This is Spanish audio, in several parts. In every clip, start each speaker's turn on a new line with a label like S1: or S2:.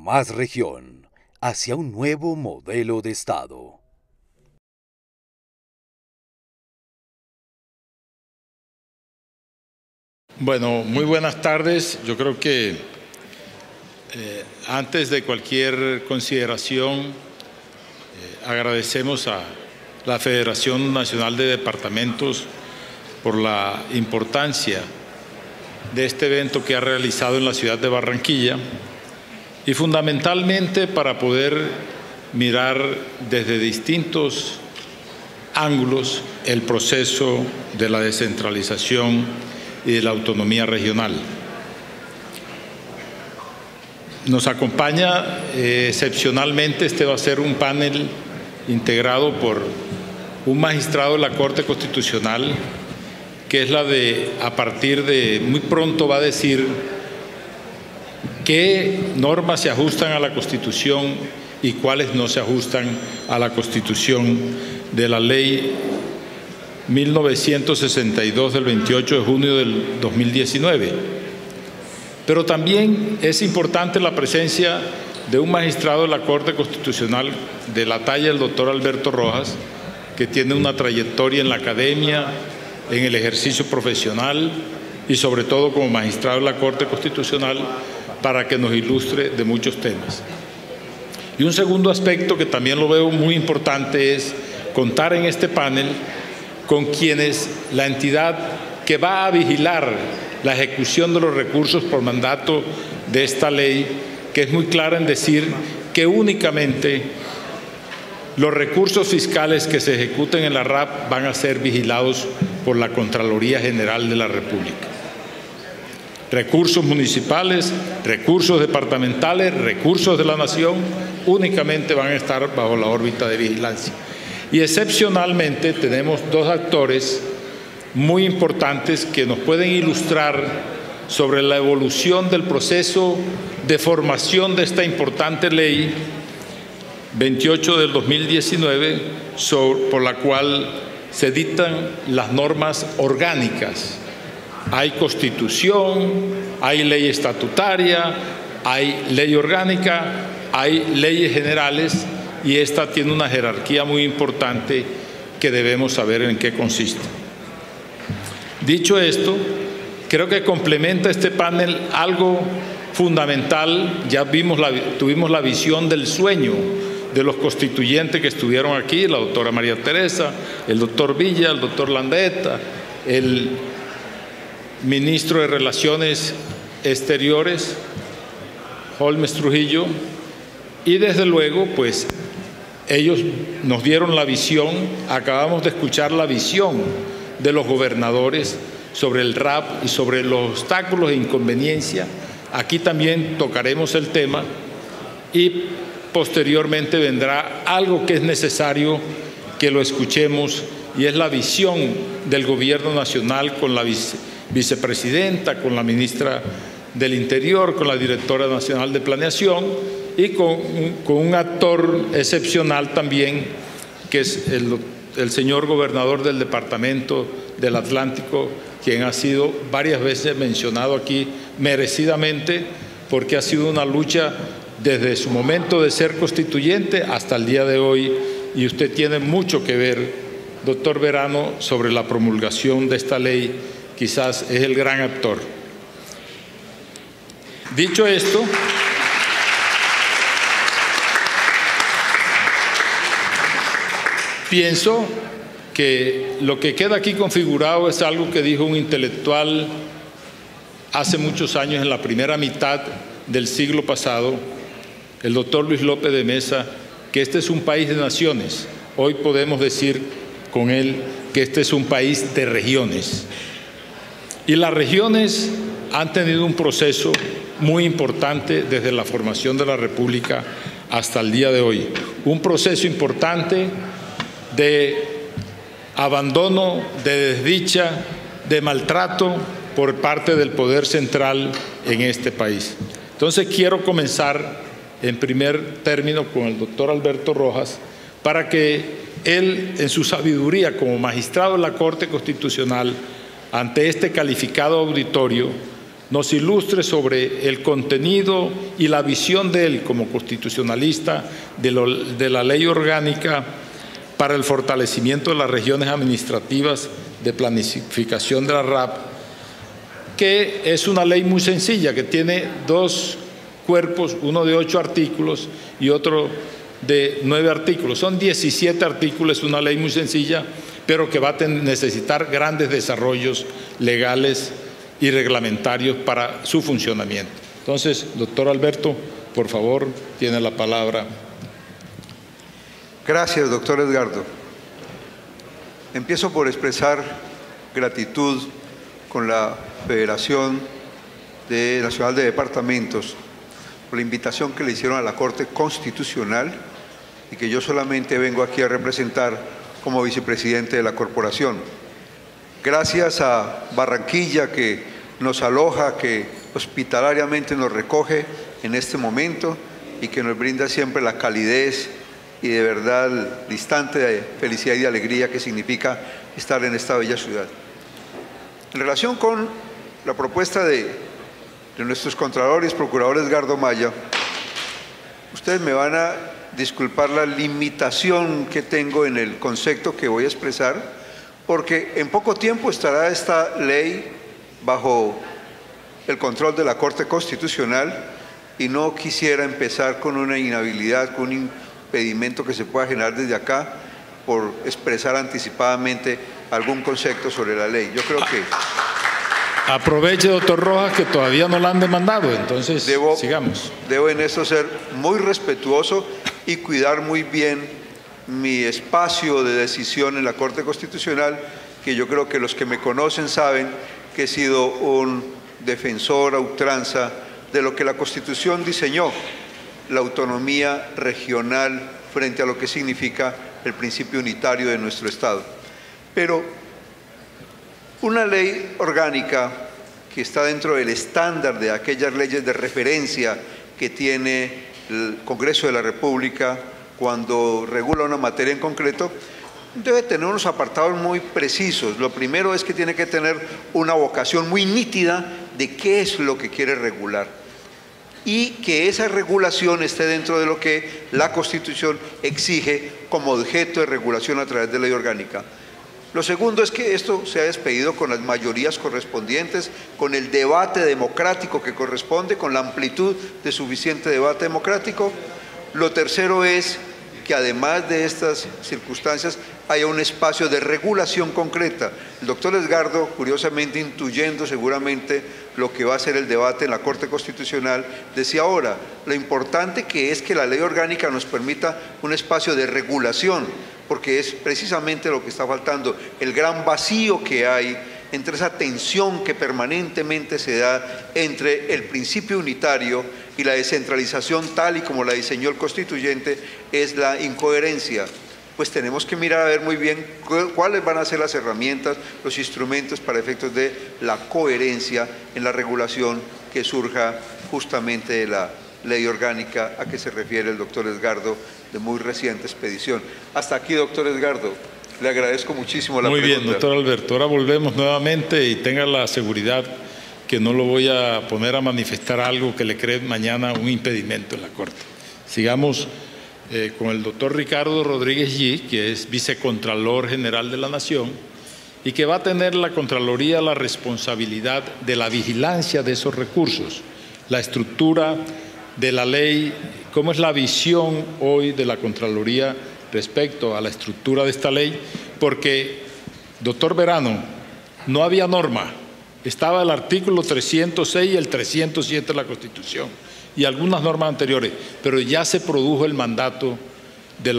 S1: más región, hacia un nuevo modelo de Estado.
S2: Bueno, muy buenas tardes. Yo creo que antes de cualquier consideración, agradecemos a la Federación Nacional de Departamentos por la importancia de este evento que ha realizado en la ciudad de Barranquilla y fundamentalmente para poder mirar desde distintos ángulos el proceso de la descentralización y de la autonomía regional. Nos acompaña excepcionalmente, este va a ser un panel integrado por un magistrado de la Corte Constitucional, que es la de, a partir de, muy pronto va a decir qué normas se ajustan a la Constitución y cuáles no se ajustan a la Constitución de la Ley 1962 del 28 de junio del 2019. Pero también es importante la presencia de un magistrado de la Corte Constitucional de la talla del doctor Alberto Rojas, que tiene una trayectoria en la academia, en el ejercicio profesional y sobre todo como magistrado de la Corte Constitucional para que nos ilustre de muchos temas. Y un segundo aspecto que también lo veo muy importante es contar en este panel con quienes la entidad que va a vigilar la ejecución de los recursos por mandato de esta ley, que es muy clara en decir que únicamente los recursos fiscales que se ejecuten en la RAP van a ser vigilados por la Contraloría General de la República. Recursos municipales, recursos departamentales, recursos de la Nación, únicamente van a estar bajo la órbita de vigilancia. Y excepcionalmente tenemos dos actores muy importantes que nos pueden ilustrar sobre la evolución del proceso de formación de esta importante ley 28 del 2019, por la cual se dictan las normas orgánicas. Hay Constitución, hay ley estatutaria, hay ley orgánica, hay leyes generales y esta tiene una jerarquía muy importante que debemos saber en qué consiste. Dicho esto, creo que complementa este panel algo fundamental. Ya tuvimos la visión del sueño de los constituyentes que estuvieron aquí, la doctora María Teresa, el doctor Villa, el doctor Landeta, el ministro de Relaciones Exteriores, Holmes Trujillo, y desde luego, pues, ellos nos dieron la visión, acabamos de escuchar la visión de los gobernadores sobre el RAP y sobre los obstáculos e inconveniencias. Aquí también tocaremos el tema y posteriormente vendrá algo que es necesario que lo escuchemos y es la visión del Gobierno Nacional con la vicepresidenta, con la ministra del Interior, con la directora nacional de Planeación y con un actor excepcional también, que es el señor gobernador del Departamento del Atlántico, quien ha sido varias veces mencionado aquí merecidamente, porque ha sido una lucha desde su momento de ser constituyente hasta el día de hoy, y usted tiene mucho que ver, doctor Verano, sobre la promulgación de esta ley. Quizás es el gran actor. Dicho esto, pienso que lo que queda aquí configurado es algo que dijo un intelectual hace muchos años, en la primera mitad del siglo pasado, el doctor Luis López de Mesa, que este es un país de naciones. Hoy podemos decir con él que este es un país de regiones. Y las regiones han tenido un proceso muy importante desde la formación de la República hasta el día de hoy. Un proceso importante de abandono, de desdicha, de maltrato por parte del poder central en este país. Entonces quiero comenzar en primer término con el doctor Alberto Rojas para que él, en su sabiduría como magistrado de la Corte Constitucional, ante este calificado auditorio, nos ilustre sobre el contenido y la visión de él como constitucionalista de la ley orgánica para el fortalecimiento de las regiones administrativas de planificación de la RAP, que es una ley muy sencilla, que tiene dos cuerpos, uno de 8 artículos y otro de 9 artículos. Son 17 artículos, una ley muy sencilla, pero que va a necesitar grandes desarrollos legales y reglamentarios para su funcionamiento. Entonces, doctor Alberto, por favor, tiene la palabra.
S3: Gracias, doctor Edgardo. Empiezo por expresar gratitud con la Federación Nacional de Departamentos por la invitación que le hicieron a la Corte Constitucional y que yo solamente vengo aquí a representar como vicepresidente de la corporación. Gracias a Barranquilla, que nos aloja, que hospitalariamente nos recoge en este momento y que nos brinda siempre la calidez y de verdad el instante de felicidad y de alegría que significa estar en esta bella ciudad. En relación con la propuesta de nuestros contralores, procurador Edgardo Maya, ustedes me van a disculpar la limitación que tengo en el concepto que voy a expresar, porque en poco tiempo estará esta ley bajo el control de la Corte Constitucional y no quisiera empezar con una inhabilidad, con un impedimento que se pueda generar desde acá por expresar anticipadamente algún concepto sobre la ley. Yo creo que...
S2: Aproveche, doctor Rojas, que todavía no la han demandado, entonces sigamos.
S3: Debo en esto ser muy respetuoso y cuidar muy bien mi espacio de decisión en la Corte Constitucional, que yo creo que los que me conocen saben que he sido un defensor a ultranza de lo que la Constitución diseñó, la autonomía regional frente a lo que significa el principio unitario de nuestro Estado. Pero una ley orgánica que está dentro del estándar de aquellas leyes de referencia que tiene el Congreso de la República cuando regula una materia en concreto, debe tener unos apartados muy precisos. Lo primero es que tiene que tener una vocación muy nítida de qué es lo que quiere regular y que esa regulación esté dentro de lo que la Constitución exige como objeto de regulación a través de ley orgánica. Lo segundo es que esto se ha despedido con las mayorías correspondientes, con el debate democrático que corresponde, con la amplitud de suficiente debate democrático. Lo tercero es que además de estas circunstancias haya un espacio de regulación concreta. El doctor Edgardo, curiosamente intuyendo seguramente lo que va a ser el debate en la Corte Constitucional, decía ahora, lo importante que es que la ley orgánica nos permita un espacio de regulación, porque es precisamente lo que está faltando, el gran vacío que hay entre esa tensión que permanentemente se da entre el principio unitario y la descentralización tal y como la diseñó el constituyente, es la incoherencia. Pues tenemos que mirar a ver muy bien cuáles van a ser las herramientas, los instrumentos para efectos de la coherencia en la regulación que surja justamente de la ley orgánica a que se refiere el doctor Edgardo, de muy reciente expedición. Hasta aquí, doctor Edgardo. Le agradezco muchísimo la pregunta.
S2: Muy bien, doctor Alberto. Ahora volvemos nuevamente y tenga la seguridad que no lo voy a poner a manifestar algo que le cree mañana un impedimento en la Corte. Sigamos con el doctor Ricardo Rodríguez G., que es vicecontralor general de la Nación y que va a tener la Contraloría la responsabilidad de la vigilancia de esos recursos, la estructura de la ley, cómo es la visión hoy de la Contraloría respecto a la estructura de esta ley, porque, doctor Verano, no había norma, estaba el artículo 306 y el 307 de la Constitución y algunas normas anteriores, pero ya se produjo el mandato de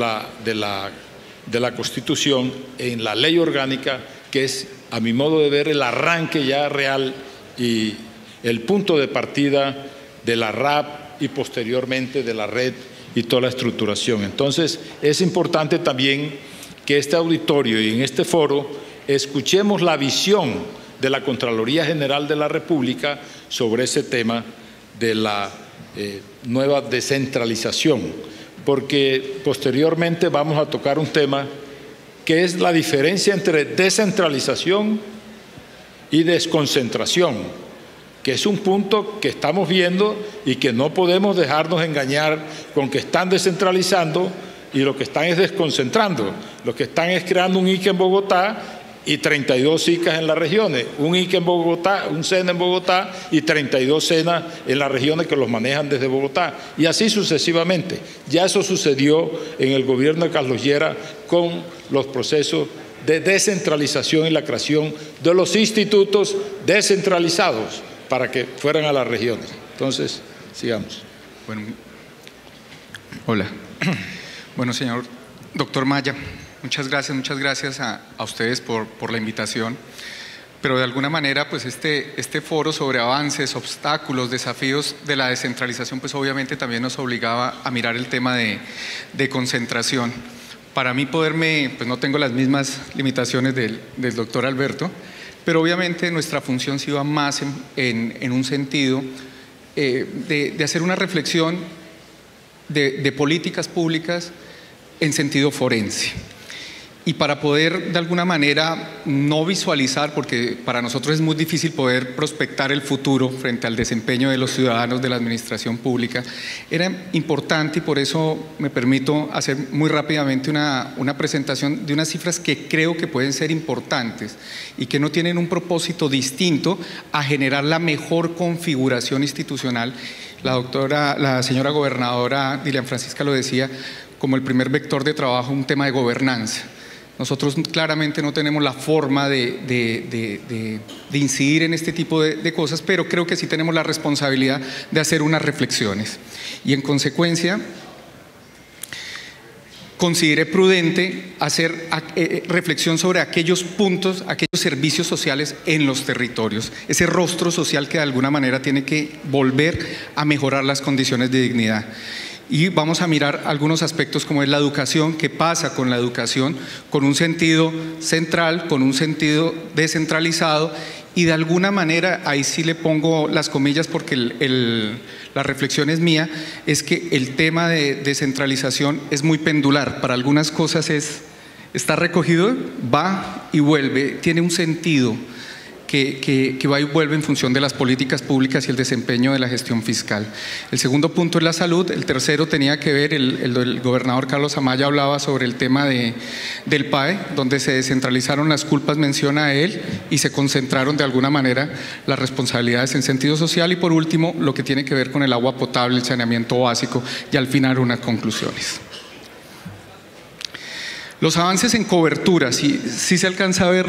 S2: la Constitución en la ley orgánica, que es, a mi modo de ver, el arranque ya real y el punto de partida de la RAP y posteriormente de la red y toda la estructuración. Entonces, es importante también que este auditorio y en este foro escuchemos la visión de la Contraloría General de la República sobre ese tema de la nueva descentralización, porque posteriormente vamos a tocar un tema que es la diferencia entre descentralización y desconcentración, que es un punto que estamos viendo y que no podemos dejarnos engañar con que están descentralizando y lo que están es desconcentrando. Lo que están es creando un ICA en Bogotá y 32 ICAs en las regiones, un ICA en Bogotá, un SENA en Bogotá y 32 SENA en las regiones que los manejan desde Bogotá, y así sucesivamente. Ya eso sucedió en el gobierno de Carlos Llera con los procesos de descentralización y la creación de los institutos descentralizados para que fueran a las regiones. Entonces, sigamos.
S4: Bueno, hola. Bueno, señor doctor Maya, muchas gracias a ustedes por la invitación. Pero de alguna manera, pues este foro sobre avances, obstáculos, desafíos de la descentralización, pues obviamente también nos obligaba a mirar el tema de concentración. Para mí pues no tengo las mismas limitaciones del doctor Alberto, pero obviamente nuestra función sí va más en un sentido de hacer una reflexión de políticas públicas en sentido forense. Y para poder de alguna manera no visualizar, porque para nosotros es muy difícil poder prospectar el futuro frente al desempeño de los ciudadanos de la administración pública, era importante, y por eso me permito hacer muy rápidamente una presentación de unas cifras que creo que pueden ser importantes y que no tienen un propósito distinto a generar la mejor configuración institucional. La señora gobernadora Dilian Francisca lo decía, como el primer vector de trabajo, un tema de gobernanza. Nosotros claramente no tenemos la forma de incidir en este tipo de cosas, pero creo que sí tenemos la responsabilidad de hacer unas reflexiones. Y en consecuencia, consideré prudente hacer reflexión sobre aquellos puntos, aquellos servicios sociales en los territorios, ese rostro social que de alguna manera tiene que volver a mejorar las condiciones de dignidad. Y vamos a mirar algunos aspectos como es la educación, qué pasa con la educación, con un sentido central, con un sentido descentralizado, y de alguna manera, ahí sí le pongo las comillas porque la reflexión es mía, es que el tema de descentralización es muy pendular. Para algunas cosas está recogido, va y vuelve, tiene un sentido que va y vuelve en función de las políticas públicas y el desempeño de la gestión fiscal. El segundo punto es la salud. El tercero tenía que ver, el gobernador Carlos Amaya hablaba sobre el tema del PAE, donde se descentralizaron las culpas, menciona él, y se concentraron de alguna manera las responsabilidades en sentido social. Y por último, lo que tiene que ver con el agua potable, el saneamiento básico, y al final unas conclusiones. Los avances en cobertura, si se alcanza a ver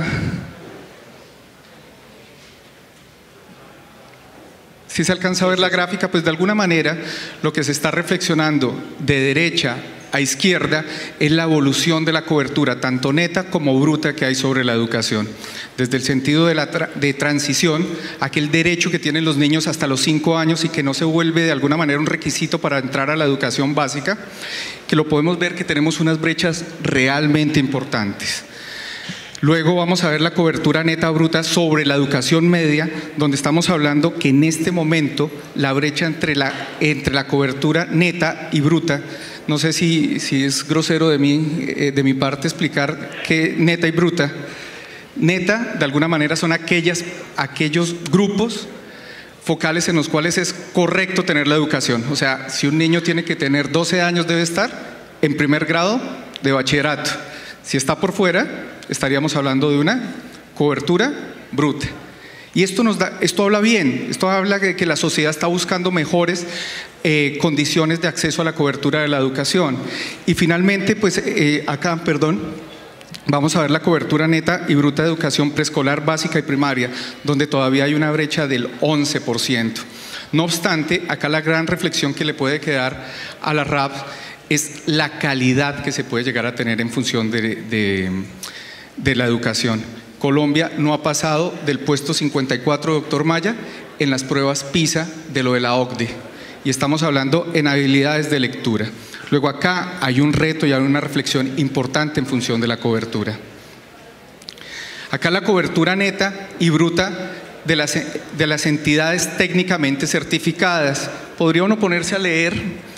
S4: Si se alcanza a ver la gráfica, pues de alguna manera lo que se está reflexionando de derecha a izquierda es la evolución de la cobertura, tanto neta como bruta, que hay sobre la educación. Desde el sentido de transición, aquel derecho que tienen los niños hasta los 5 años y que no se vuelve de alguna manera un requisito para entrar a la educación básica, que lo podemos ver que tenemos unas brechas realmente importantes. Luego vamos a ver la cobertura neta bruta sobre la educación media, donde estamos hablando que en este momento la brecha entre la cobertura neta y bruta, no sé si es grosero de mi parte explicar qué neta y bruta. Neta, de alguna manera, son aquellos grupos focales en los cuales es correcto tener la educación. O sea, si un niño tiene que tener 12 años, debe estar en primer grado de bachillerato. Si está por fuera, estaríamos hablando de una cobertura bruta. Y esto habla bien, esto habla de que la sociedad está buscando mejores condiciones de acceso a la cobertura de la educación. Y finalmente, pues vamos a ver la cobertura neta y bruta de educación preescolar, básica y primaria, donde todavía hay una brecha del 11%. No obstante, acá la gran reflexión que le puede quedar a la RAP es la calidad que se puede llegar a tener en función de la educación. Colombia no ha pasado del puesto 54, doctor Maya, en las pruebas PISA de lo de la OCDE, y estamos hablando en habilidades de lectura. Luego acá hay un reto y hay una reflexión importante en función de la cobertura. Acá la cobertura neta y bruta de las entidades técnicamente certificadas. Podría uno ponerse a leer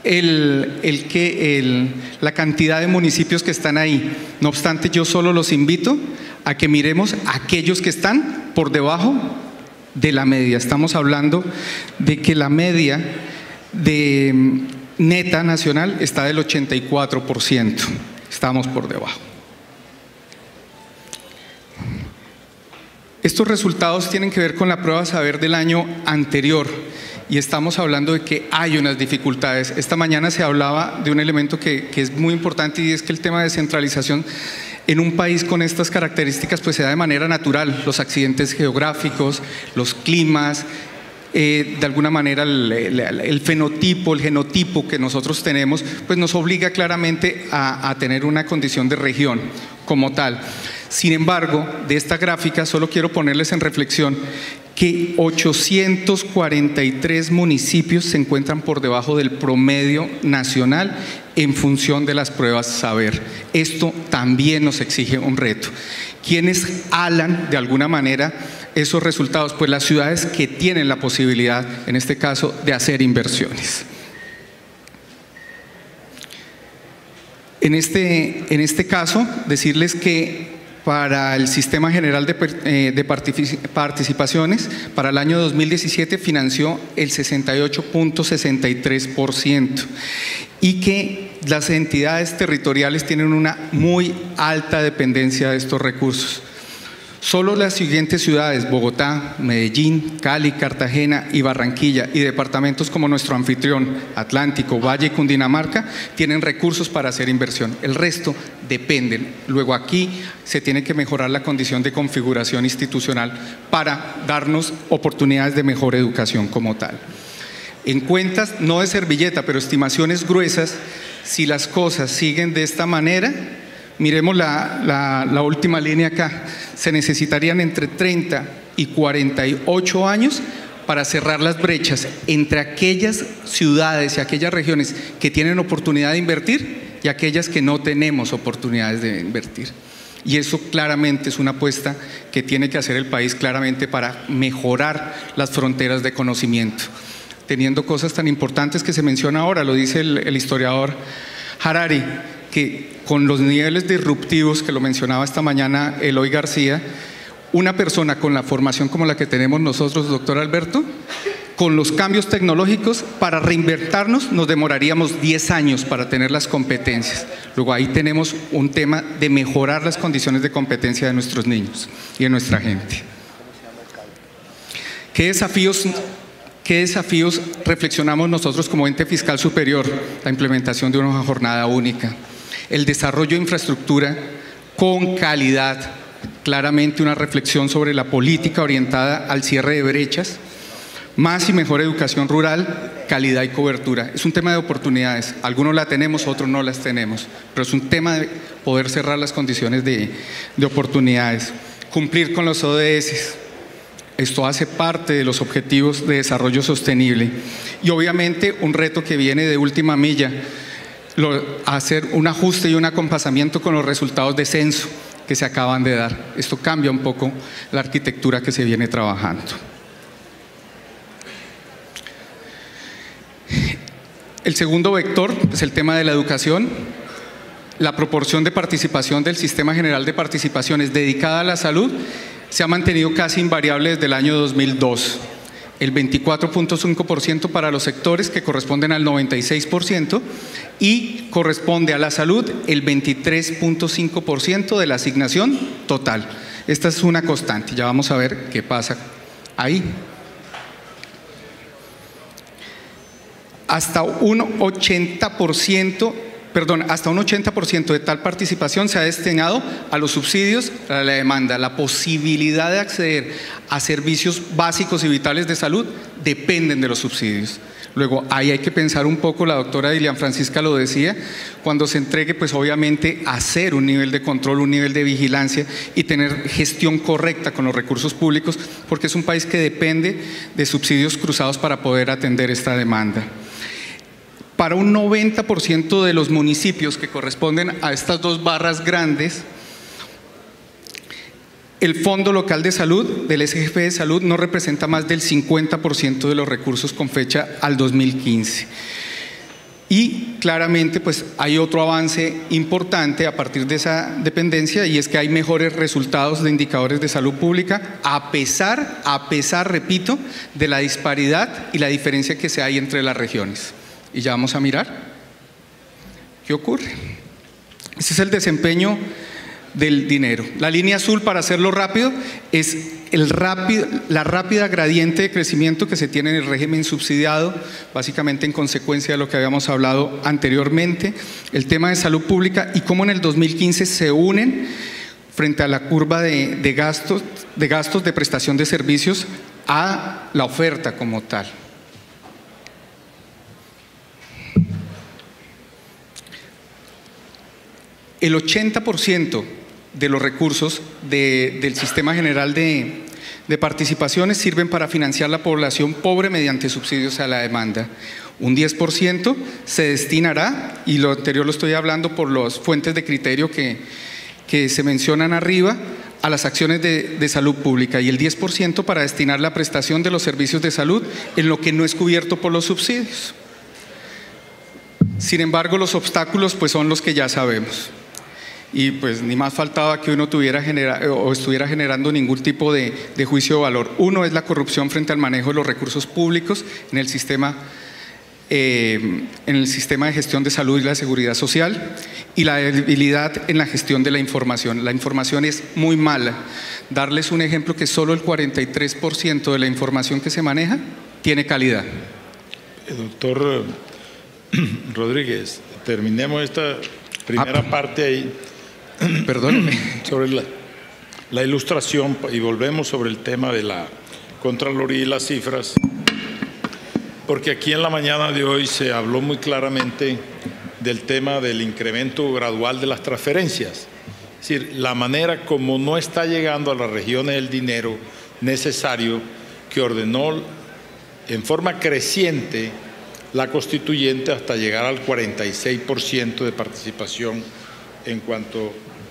S4: la cantidad de municipios que están ahí. No obstante, yo solo los invito a que miremos aquellos que están por debajo de la media. Estamos hablando de que la media de neta nacional está del 84%. Estamos por debajo. Estos resultados tienen que ver con la prueba Saber del año anterior y estamos hablando de que hay unas dificultades. Esta mañana se hablaba de un elemento que es muy importante y es que el tema de descentralización en un país con estas características pues se da de manera natural. Los accidentes geográficos, los climas, de alguna manera el fenotipo, el genotipo que nosotros tenemos pues nos obliga claramente a tener una condición de región como tal. Sin embargo, de esta gráfica solo quiero ponerles en reflexión que 843 municipios se encuentran por debajo del promedio nacional en función de las pruebas Saber. Esto también nos exige un reto. ¿Quiénes alan de alguna manera esos resultados? Pues las ciudades que tienen la posibilidad, en este caso, de hacer inversiones. En este caso, decirles que para el Sistema General de Participaciones, para el año 2017 financió el 68.63% y que las entidades territoriales tienen una muy alta dependencia de estos recursos. Solo las siguientes ciudades, Bogotá, Medellín, Cali, Cartagena y Barranquilla, y departamentos como nuestro anfitrión, Atlántico, Valle y Cundinamarca, tienen recursos para hacer inversión. El resto dependen. Luego aquí se tiene que mejorar la condición de configuración institucional para darnos oportunidades de mejor educación como tal. En cuentas, no de servilleta, pero estimaciones gruesas, si las cosas siguen de esta manera, miremos la última línea acá, se necesitarían entre 30 y 48 años para cerrar las brechas entre aquellas ciudades y aquellas regiones que tienen oportunidad de invertir y aquellas que no tenemos oportunidades de invertir. Y eso claramente es una apuesta que tiene que hacer el país claramente para mejorar las fronteras de conocimiento, teniendo cosas tan importantes que se menciona ahora, lo dice el historiador Harari, que con los niveles disruptivos que lo mencionaba esta mañana Eloy García, una persona con la formación como la que tenemos nosotros, doctor Alberto, con los cambios tecnológicos, para reinventarnos nos demoraríamos 10 años para tener las competencias. Luego ahí tenemos un tema de mejorar las condiciones de competencia de nuestros niños y de nuestra gente. ¿Qué desafíos reflexionamos nosotros como ente fiscal superior? La implementación de una jornada única, el desarrollo de infraestructura con calidad, claramente una reflexión sobre la política orientada al cierre de brechas, más y mejor educación rural, calidad y cobertura. Es un tema de oportunidades, algunos la tenemos, otros no las tenemos, pero es un tema de poder cerrar las condiciones de oportunidades. Cumplir con los ODS. Esto hace parte de los objetivos de desarrollo sostenible y obviamente un reto que viene de última milla, hacer un ajuste y un acompasamiento con los resultados de censo que se acaban de dar. Esto cambia un poco la arquitectura que se viene trabajando. El segundo vector es el tema de la educación. La proporción de participación del Sistema General de Participaciones dedicada a la salud se ha mantenido casi invariable desde el año 2002. El 24.5% para los sectores que corresponden al 96% y corresponde a la salud el 23.5% de la asignación total. Esta es una constante, ya vamos a ver qué pasa ahí. Hasta un 80% de tal participación se ha destinado a los subsidios, a la demanda. La posibilidad de acceder a servicios básicos y vitales de salud dependen de los subsidios. Luego, ahí hay que pensar un poco, la doctora Dilian Francisca lo decía, cuando se entregue, pues obviamente hacer un nivel de control, un nivel de vigilancia y tener gestión correcta con los recursos públicos, porque es un país que depende de subsidios cruzados para poder atender esta demanda. Para un 90% de los municipios que corresponden a estas dos barras grandes, el Fondo Local de Salud del SGF de Salud no representa más del 50% de los recursos con fecha al 2015. Y claramente pues hay otro avance importante a partir de esa dependencia, y es que hay mejores resultados de indicadores de salud pública a pesar, repito, de la disparidad y la diferencia que se hay entre las regiones. Y ya vamos a mirar qué ocurre. Este es el desempeño del dinero. La línea azul, para hacerlo rápido, es la rápida gradiente de crecimiento que se tiene en el régimen subsidiado, básicamente en consecuencia de lo que habíamos hablado anteriormente, el tema de salud pública y cómo en el 2015 se unen frente a la curva de gastos de prestación de servicios a la oferta como tal. El 80% de los recursos del Sistema General de Participaciones sirven para financiar la población pobre mediante subsidios a la demanda. Un 10% se destinará, y lo anterior lo estoy hablando por las fuentes de criterio que se mencionan arriba, a las acciones de salud pública, y el 10% para destinar la prestación de los servicios de salud en lo que no es cubierto por los subsidios. Sin embargo, los obstáculos pues son los que ya sabemos. Y pues ni más faltaba que uno estuviera generando ningún tipo de juicio de valor. Uno es la corrupción frente al manejo de los recursos públicos en el sistema de gestión de salud y la seguridad social, y la debilidad en la gestión de la información. La información es muy mala. Darles un ejemplo, que solo el 43% de la información que se maneja tiene calidad.
S2: Doctor Rodríguez, terminemos esta primera parte ahí.
S4: Perdóneme.
S2: Sobre la ilustración, y volvemos sobre el tema de la Contraloría y las cifras, porque aquí en la mañana de hoy se habló muy claramente del tema del incremento gradual de las transferencias. Es decir, la manera como no está llegando a las regiones el dinero necesario que ordenó en forma creciente la constituyente hasta llegar al 46% de participación en cuanto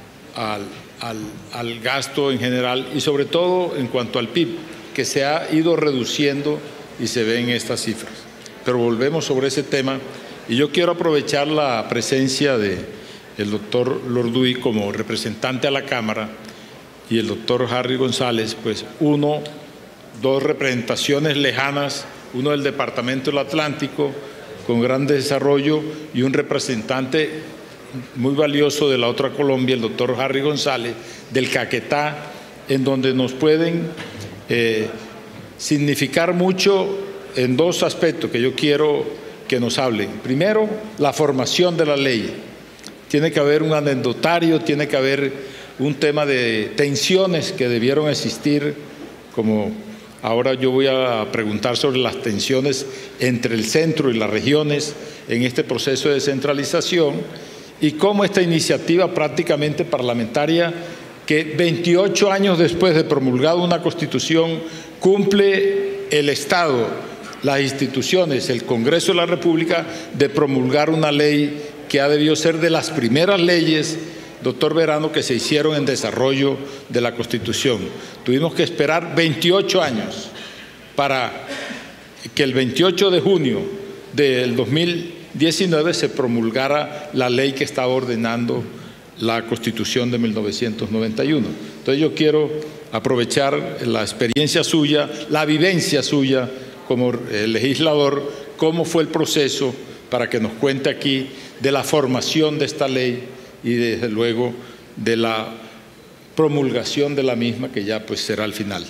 S2: al gasto en general, y sobre todo en cuanto al PIB, que se ha ido reduciendo y se ve en estas cifras. Pero volvemos sobre ese tema, y yo quiero aprovechar la presencia del doctor Lorduy como representante a la Cámara y el doctor Harry González, pues dos representaciones lejanas, uno del Departamento del Atlántico con gran desarrollo y un representante muy valioso de la otra Colombia, el doctor Harry González, del Caquetá, en donde nos pueden significar mucho en dos aspectos que yo quiero que nos hablen. Primero, la formación de la ley. Tiene que haber un anecdotario, tiene que haber un tema de tensiones que debieron existir, como ahora yo voy a preguntar sobre las tensiones entre el centro y las regiones en este proceso de descentralización, y cómo esta iniciativa prácticamente parlamentaria, que 28 años después de promulgada una Constitución, cumple el Estado, las instituciones, el Congreso de la República, de promulgar una ley que ha debido ser de las primeras leyes, doctor Verano, que se hicieron en desarrollo de la Constitución. Tuvimos que esperar 28 años para que el 28 de junio del 2019 se promulgara la ley que estaba ordenando la Constitución de 1991. Entonces yo quiero aprovechar la experiencia suya, la vivencia suya como legislador, cómo fue el proceso, para que nos cuente aquí de la formación de esta ley y desde luego de la promulgación de la misma, que ya pues será al final.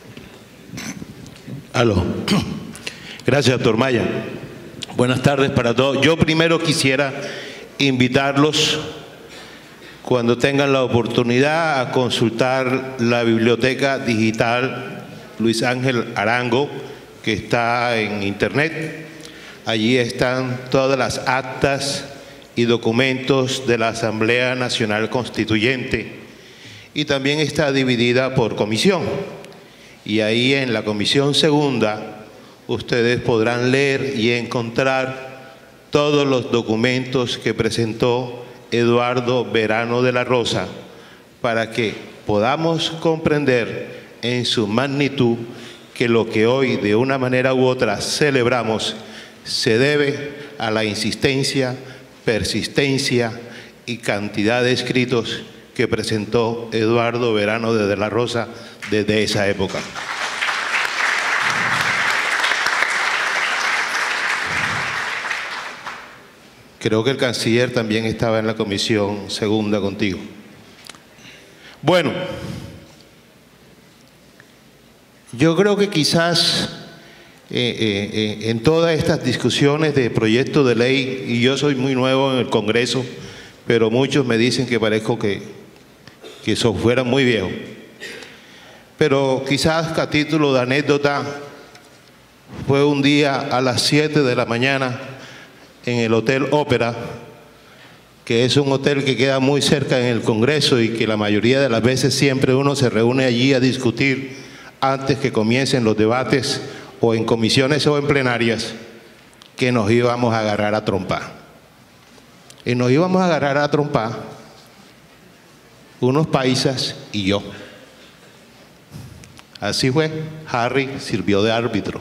S5: Aló. Gracias, doctor Maya. Buenas tardes para todos. Yo primero quisiera invitarlos, cuando tengan la oportunidad, a consultar la biblioteca digital Luis Ángel Arango, que está en internet. Allí están todas las actas y documentos de la Asamblea Nacional Constituyente, y también está dividida por comisión. Y ahí en la comisión segunda ustedes podrán leer y encontrar todos los documentos que presentó Eduardo Verano de la Rosa, para que podamos comprender en su magnitud que lo que hoy de una manera u otra celebramos se debe a la insistencia, persistencia y cantidad de escritos que presentó Eduardo Verano de la Rosa desde esa época. Creo que el canciller también estaba en la comisión segunda contigo. Bueno, yo creo que quizás en todas estas discusiones de proyectos de ley, y yo soy muy nuevo en el Congreso, pero muchos me dicen que parezco que fuera muy viejo. Pero quizás a título de anécdota, fue un día a las 7 de la mañana en el Hotel Ópera, que es un hotel que queda muy cerca en el Congreso y que la mayoría de las veces siempre uno se reúne allí a discutir antes que comiencen los debates o en comisiones o en plenarias, que nos íbamos a agarrar a trompar. Y nos íbamos a agarrar a trompar unos paisas y yo. Así fue, Harry sirvió de árbitro.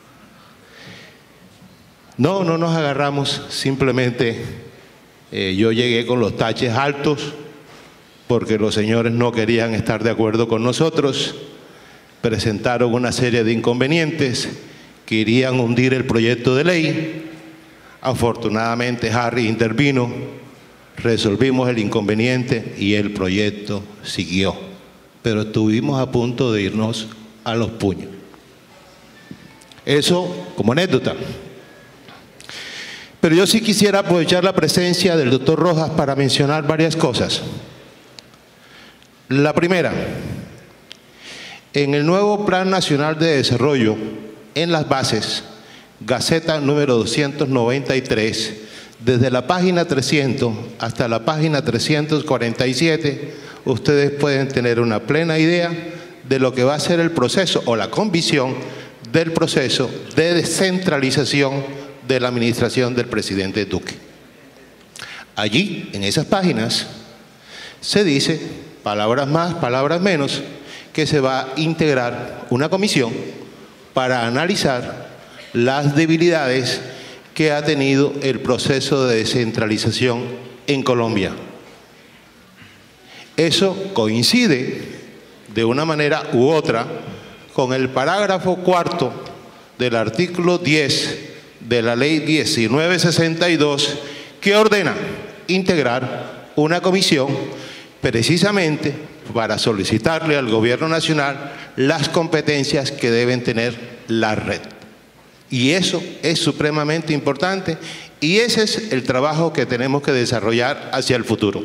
S5: No nos agarramos, simplemente yo llegué con los taches altos porque los señores no querían estar de acuerdo con nosotros. Presentaron una serie de inconvenientes que irían hundir el proyecto de ley. Afortunadamente Harry intervino, resolvimos el inconveniente y el proyecto siguió. Pero estuvimos a punto de irnos a los puños. Eso como anécdota. Pero yo sí quisiera aprovechar la presencia del doctor Rojas para mencionar varias cosas. La primera, en el nuevo Plan Nacional de Desarrollo, en las bases, Gaceta número 293, desde la página 300 hasta la página 347, ustedes pueden tener una plena idea de lo que va a ser el proceso o la convicción del proceso de descentralización de la administración del presidente Duque. Allí, en esas páginas, se dice, palabras más, palabras menos, que se va a integrar una comisión para analizar las debilidades que ha tenido el proceso de descentralización en Colombia. Eso coincide de una manera u otra con el parágrafo 4 del artículo 10 de la ley 1962, que ordena integrar una comisión precisamente para solicitarle al gobierno nacional las competencias que deben tener la red. Y eso es supremamente importante y ese es el trabajo que tenemos que desarrollar hacia el futuro.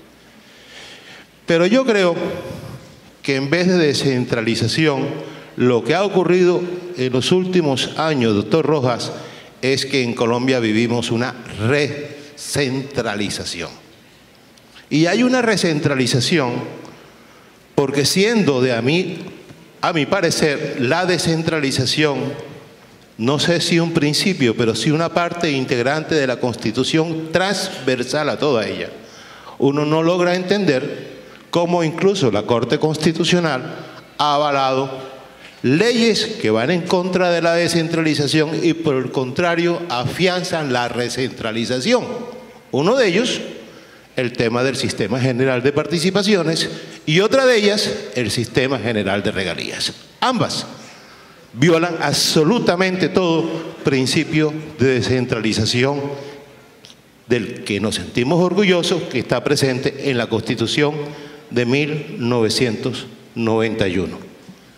S5: Pero yo creo que en vez de descentralización, lo que ha ocurrido en los últimos años, doctor Rojas, es que en Colombia vivimos una recentralización. Y hay una recentralización porque siendo a mi parecer, la descentralización, no sé si un principio, pero sí una parte integrante de la Constitución transversal a toda ella. Uno no logra entender cómo incluso la Corte Constitucional ha avalado leyes que van en contra de la descentralización y por el contrario afianzan la recentralización. Uno de ellos, el tema del Sistema General de Participaciones y otra de ellas, el Sistema General de Regalías. Ambas violan absolutamente todo principio de descentralización del que nos sentimos orgullosos que está presente en la Constitución de 1991.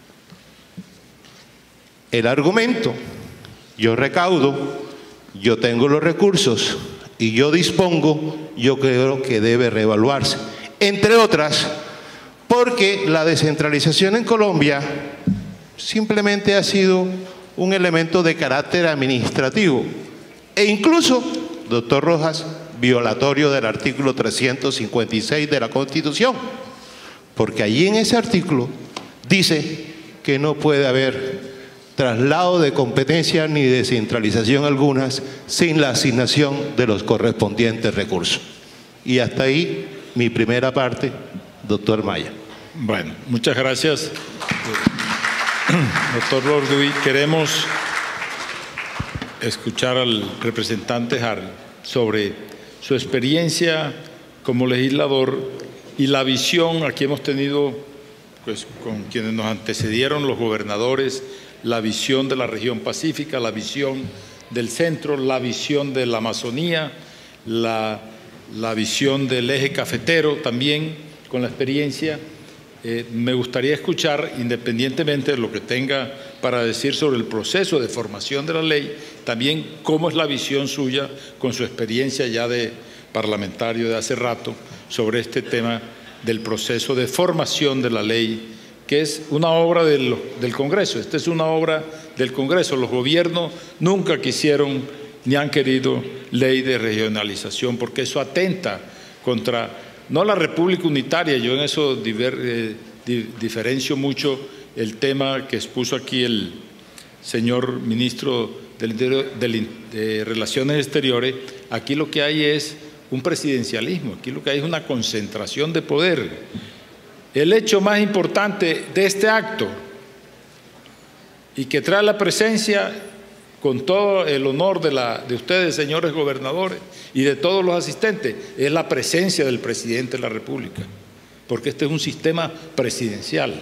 S5: El argumento, yo recaudo, yo tengo los recursos y yo dispongo, yo creo que debe reevaluarse. Entre otras, porque la descentralización en Colombia simplemente ha sido un elemento de carácter administrativo e incluso, doctor Rojas, violatorio del artículo 356 de la Constitución, porque allí en ese artículo dice que no puede haber traslado de competencia ni descentralización algunas sin la asignación de los correspondientes recursos. Y hasta ahí mi primera parte, doctor Maya.
S2: Bueno, muchas gracias, doctor Lorduy. Queremos escuchar al representante Harry sobre su experiencia como legislador y la visión. Aquí hemos tenido, pues, con quienes nos antecedieron, los gobernadores, la visión de la región pacífica, la visión del centro, la visión de la Amazonía, la visión del eje cafetero también, con la experiencia. Me gustaría escuchar, independientemente de lo que tenga para decir sobre el proceso de formación de la ley, también cómo es la visión suya, con su experiencia ya de parlamentario de hace rato, sobre este tema del proceso de formación de la ley, que es una obra del Congreso. Esta es una obra del Congreso. Los gobiernos nunca quisieron ni han querido ley de regionalización, porque eso atenta contra, no la República Unitaria. Yo en eso diferencio mucho el tema que expuso aquí el señor ministro de Relaciones Exteriores. Aquí lo que hay es un presidencialismo, aquí lo que hay es una concentración de poder. El hecho más importante de este acto, y que trae la presencia, con todo el honor de ustedes, señores gobernadores, y de todos los asistentes, es la presencia del presidente de la República, porque este es un sistema presidencial.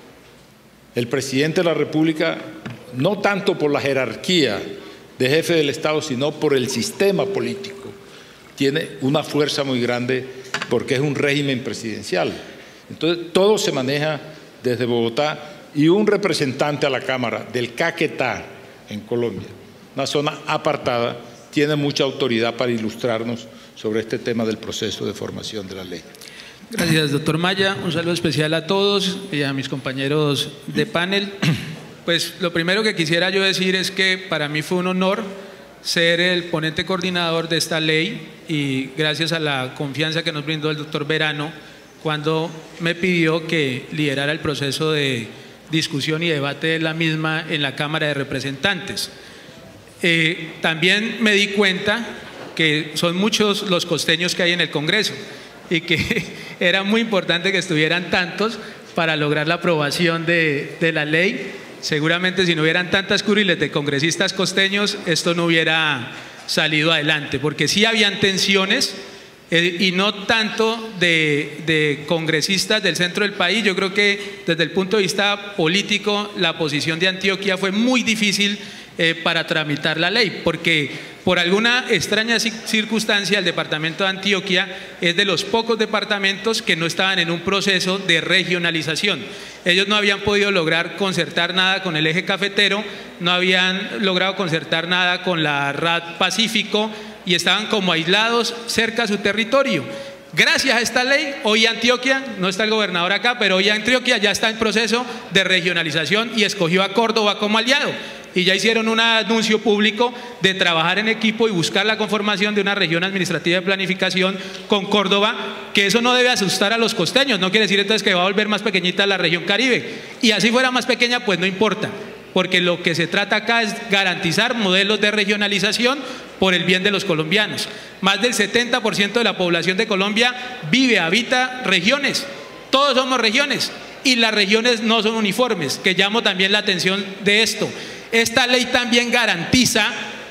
S2: El presidente de la República, no tanto por la jerarquía de jefe del Estado, sino por el sistema político, tiene una fuerza muy grande porque es un régimen presidencial. Entonces, todo se maneja desde Bogotá, y un representante a la Cámara del Caquetá, en Colombia, una zona apartada, tiene mucha autoridad para ilustrarnos sobre este tema del proceso de formación de la ley.
S6: Gracias, doctor Maya. Un saludo especial a todos y a mis compañeros de panel. Pues lo primero que quisiera yo decir es que para mí fue un honor ser el ponente coordinador de esta ley, y gracias a la confianza que nos brindó el doctor Verano cuando me pidió que liderara el proceso de discusión y debate de la misma en la Cámara de Representantes. También me di cuenta que son muchos los costeños que hay en el Congreso y que era muy importante que estuvieran tantos para lograr la aprobación de la ley. Seguramente si no hubieran tantas curiles de congresistas costeños, esto no hubiera salido adelante, porque sí habían tensiones, y no tanto de congresistas del centro del país. Yo creo que desde el punto de vista político la posición de Antioquia fue muy difícil para tramitar la ley, porque por alguna extraña circunstancia el departamento de Antioquia es de los pocos departamentos que no estaban en un proceso de regionalización. Ellos no habían podido lograr concertar nada con el eje cafetero, no habían logrado concertar nada con la RAD Pacífico, y estaban como aislados cerca a su territorio. Gracias a esta ley, hoy Antioquia, no está el gobernador acá, pero hoy Antioquia ya está en proceso de regionalización y escogió a Córdoba como aliado. Y ya hicieron un anuncio público de trabajar en equipo y buscar la conformación de una región administrativa de planificación con Córdoba, que eso no debe asustar a los costeños. No quiere decir entonces que va a volver más pequeñita la región Caribe. Y así fuera más pequeña, pues no importa, porque lo que se trata acá es garantizar modelos de regionalización por el bien de los colombianos. Más del 70% de la población de Colombia habita regiones. Todos somos regiones, y las regiones no son uniformes, que llamo también la atención de esto. Esta ley también garantiza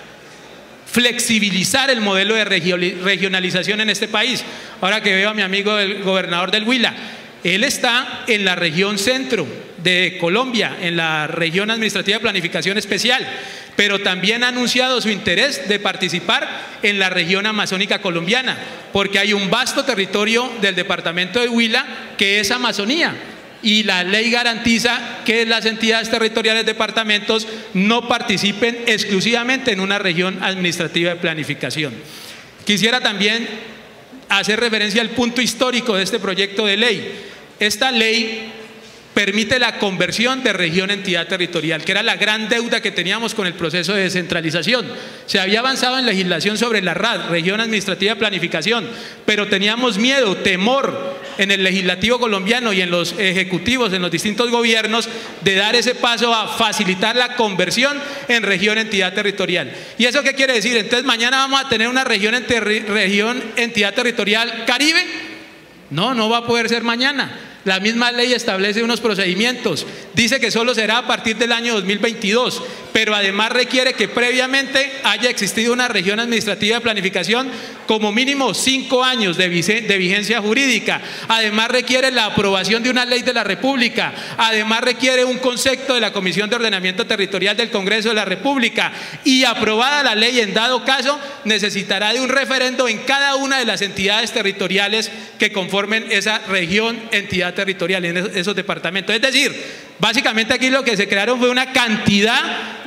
S6: flexibilizar el modelo de regionalización en este país. Ahora que veo a mi amigo el gobernador del Huila, él está en la región centro de Colombia, en la región administrativa de planificación especial, pero también ha anunciado su interés de participar en la región amazónica colombiana, porque hay un vasto territorio del departamento de Huila que es Amazonía, y la ley garantiza que las entidades territoriales departamentos no participen exclusivamente en una región administrativa de planificación. Quisiera también hacer referencia al punto histórico de este proyecto de ley. Esta ley permite la conversión de región en entidad territorial, que era la gran deuda que teníamos con el proceso de descentralización. Se había avanzado en legislación sobre la RAD, Región Administrativa de Planificación, pero teníamos miedo, temor en el legislativo colombiano y en los ejecutivos, en los distintos gobiernos, de dar ese paso a facilitar la conversión en región entidad territorial. ¿Y eso qué quiere decir? Entonces mañana vamos a tener una región entidad territorial Caribe. No va a poder ser mañana. La misma ley establece unos procedimientos, dice que solo será a partir del año 2022, pero además requiere que previamente haya existido una región administrativa de planificación como mínimo 5 años de vigencia jurídica. Además requiere la aprobación de una ley de la República. Además requiere un concepto de la Comisión de Ordenamiento Territorial del Congreso de la República. Y aprobada la ley, en dado caso, necesitará de un referendo en cada una de las entidades territoriales que conformen esa región, entidad territorial, en esos departamentos. Es decir, básicamente aquí lo que se crearon fue una cantidad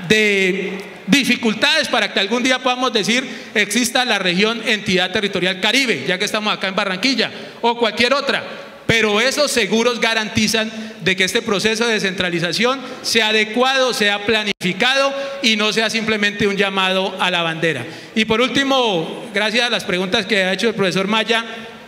S6: de dificultades para que algún día podamos decir exista la región entidad territorial Caribe, ya que estamos acá en Barranquilla, o cualquier otra. Pero esos seguros garantizan de que este proceso de descentralización sea adecuado, sea planificado y no sea simplemente un llamado a la bandera. Y por último, gracias a las preguntas que ha hecho el profesor Maya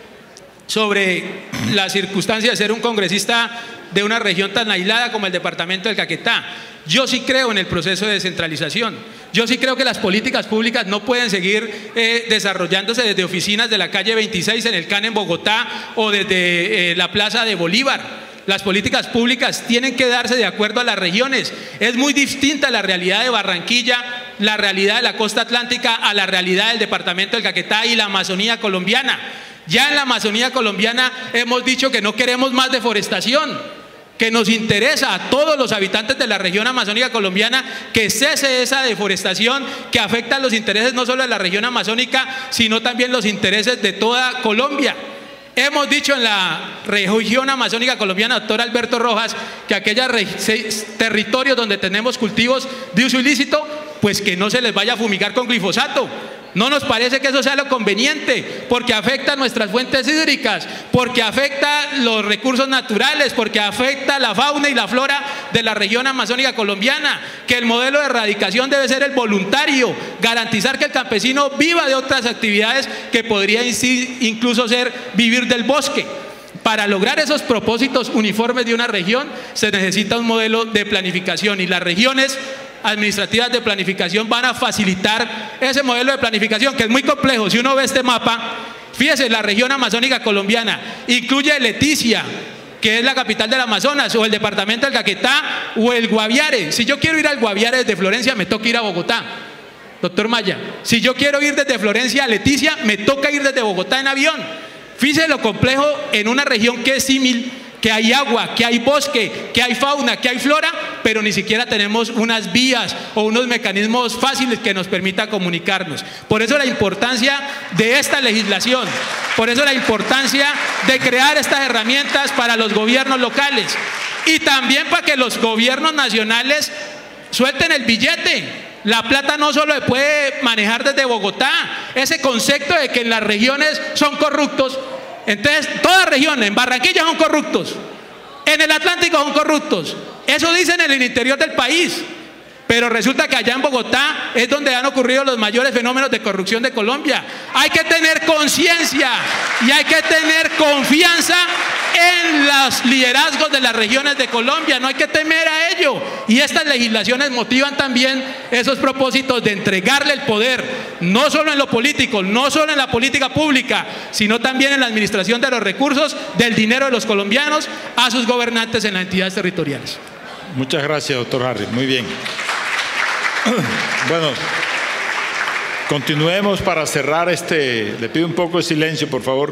S6: sobre la circunstancia de ser un congresista de una región tan aislada como el departamento del Caquetá. Yo sí creo en el proceso de descentralización. Yo sí creo que las políticas públicas no pueden seguir desarrollándose desde oficinas de la calle 26 en el CAN en Bogotá o desde la Plaza de Bolívar. Las políticas públicas tienen que darse de acuerdo a las regiones. Es muy distinta la realidad de Barranquilla, la realidad de la costa atlántica a la realidad del departamento del Caquetá y la Amazonía colombiana. Ya en la Amazonía colombiana hemos dicho que no queremos más deforestación, que nos interesa a todos los habitantes de la región amazónica colombiana que cese esa deforestación que afecta los intereses no solo de la región amazónica, sino también los intereses de toda Colombia. Hemos dicho en la región amazónica colombiana, doctor Alberto Rojas, que aquellos territorios donde tenemos cultivos de uso ilícito, pues que no se les vaya a fumigar con glifosato. No nos parece que eso sea lo conveniente, porque afecta nuestras fuentes hídricas, porque afecta los recursos naturales, porque afecta la fauna y la flora de la región amazónica colombiana, que el modelo de erradicación debe ser el voluntario, garantizar que el campesino viva de otras actividades que podría incluso ser vivir del bosque. Para lograr esos propósitos uniformes de una región se necesita un modelo de planificación y las regiones administrativas de planificación van a facilitar ese modelo de planificación que es muy complejo. Si uno ve este mapa, fíjese, la región amazónica colombiana incluye Leticia, que es la capital del Amazonas, o el departamento del Caquetá, o el Guaviare. Si yo quiero ir al Guaviare desde Florencia, me toca ir a Bogotá. Doctor Maya, si yo quiero ir desde Florencia a Leticia, me toca ir desde Bogotá en avión. Fíjese lo complejo en una región que es símil, que hay agua, que hay bosque, que hay fauna, que hay flora, pero ni siquiera tenemos unas vías o unos mecanismos fáciles que nos permitan comunicarnos. Por eso la importancia de esta legislación, por eso la importancia de crear estas herramientas para los gobiernos locales y también para que los gobiernos nacionales suelten el billete. La plata no solo se puede manejar desde Bogotá, ese concepto de que en las regiones son corruptos. Entonces, todas regiones, en Barranquilla son corruptos, en el Atlántico son corruptos. Eso dicen en el interior del país. Pero resulta que allá en Bogotá es donde han ocurrido los mayores fenómenos de corrupción de Colombia. Hay que tener conciencia y hay que tener confianza en los liderazgos de las regiones de Colombia. No hay que temer a ello. Y estas legislaciones motivan también esos propósitos de entregarle el poder, no solo en lo político, no solo en la política pública, sino también en la administración de los recursos, del dinero de los colombianos, a sus gobernantes en las entidades territoriales.
S2: Muchas gracias, doctor Harris. Muy bien. Bueno, continuemos para cerrar le pido un poco de silencio, por favor.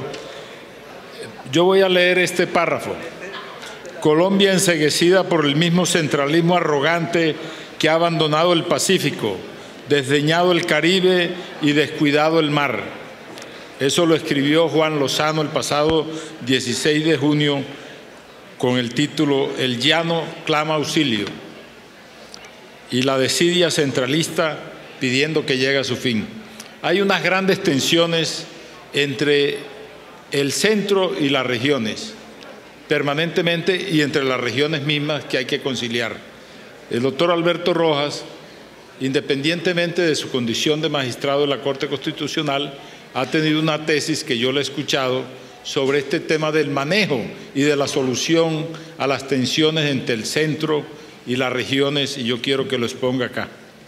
S2: Yo voy a leer este párrafo. Colombia enceguecida por el mismo centralismo arrogante que ha abandonado el Pacífico, desdeñado el Caribe y descuidado el mar. Eso lo escribió Juan Lozano el pasado 16 de junio con el título El llano clama auxilio, y la desidia centralista pidiendo que llegue a su fin. Hay unas grandes tensiones entre el centro y las regiones, permanentemente, y entre las regiones mismas que hay que conciliar. El doctor Alberto Rojas, independientemente de su condición de magistrado de la Corte Constitucional, ha tenido una tesis que yo le he escuchado sobre este tema del manejo y de la solución a las tensiones entre el centro y las regiones, y yo quiero que lo exponga acá.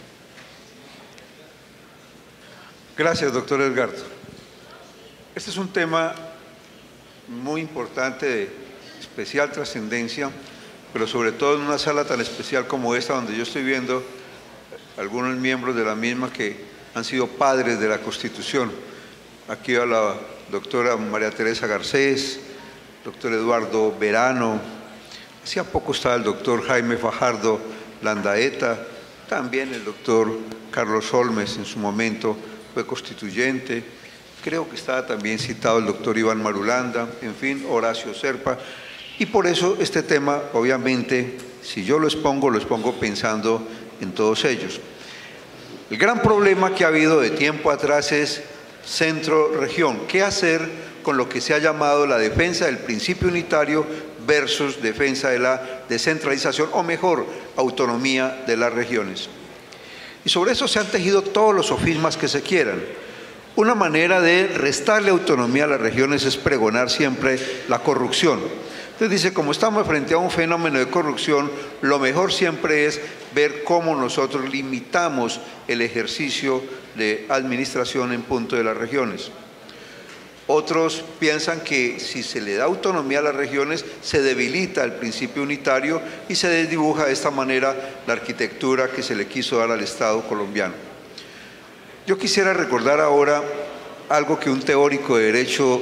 S3: Gracias, doctor Edgardo. Este es un tema muy importante, de especial trascendencia, pero sobre todo en una sala tan especial como esta, donde yo estoy viendo algunos miembros de la misma que han sido padres de la Constitución. Aquí a la doctora María Teresa Garcés, doctor Eduardo Verano, hacía poco estaba el doctor Jaime Fajardo Landaeta, también el doctor Carlos Holmes en su momento fue constituyente, creo que estaba también citado el doctor Iván Marulanda, en fin, Horacio Serpa, y por eso este tema, obviamente, si yo lo expongo pensando en todos ellos. El gran problema que ha habido de tiempo atrás es centro-región. ¿Qué hacer con lo que se ha llamado la defensa del principio unitario versus defensa de la descentralización, o mejor, autonomía de las regiones? Y sobre eso se han tejido todos los sofismas que se quieran. Una manera de restarle autonomía a las regiones es pregonar siempre la corrupción. Entonces dice, como estamos frente a un fenómeno de corrupción, lo mejor siempre es ver cómo nosotros limitamos el ejercicio de administración en punto de las regiones. Otros piensan que si se le da autonomía a las regiones, se debilita el principio unitario y se desdibuja de esta manera la arquitectura que se le quiso dar al Estado colombiano. Yo quisiera recordar ahora algo que un teórico de derecho,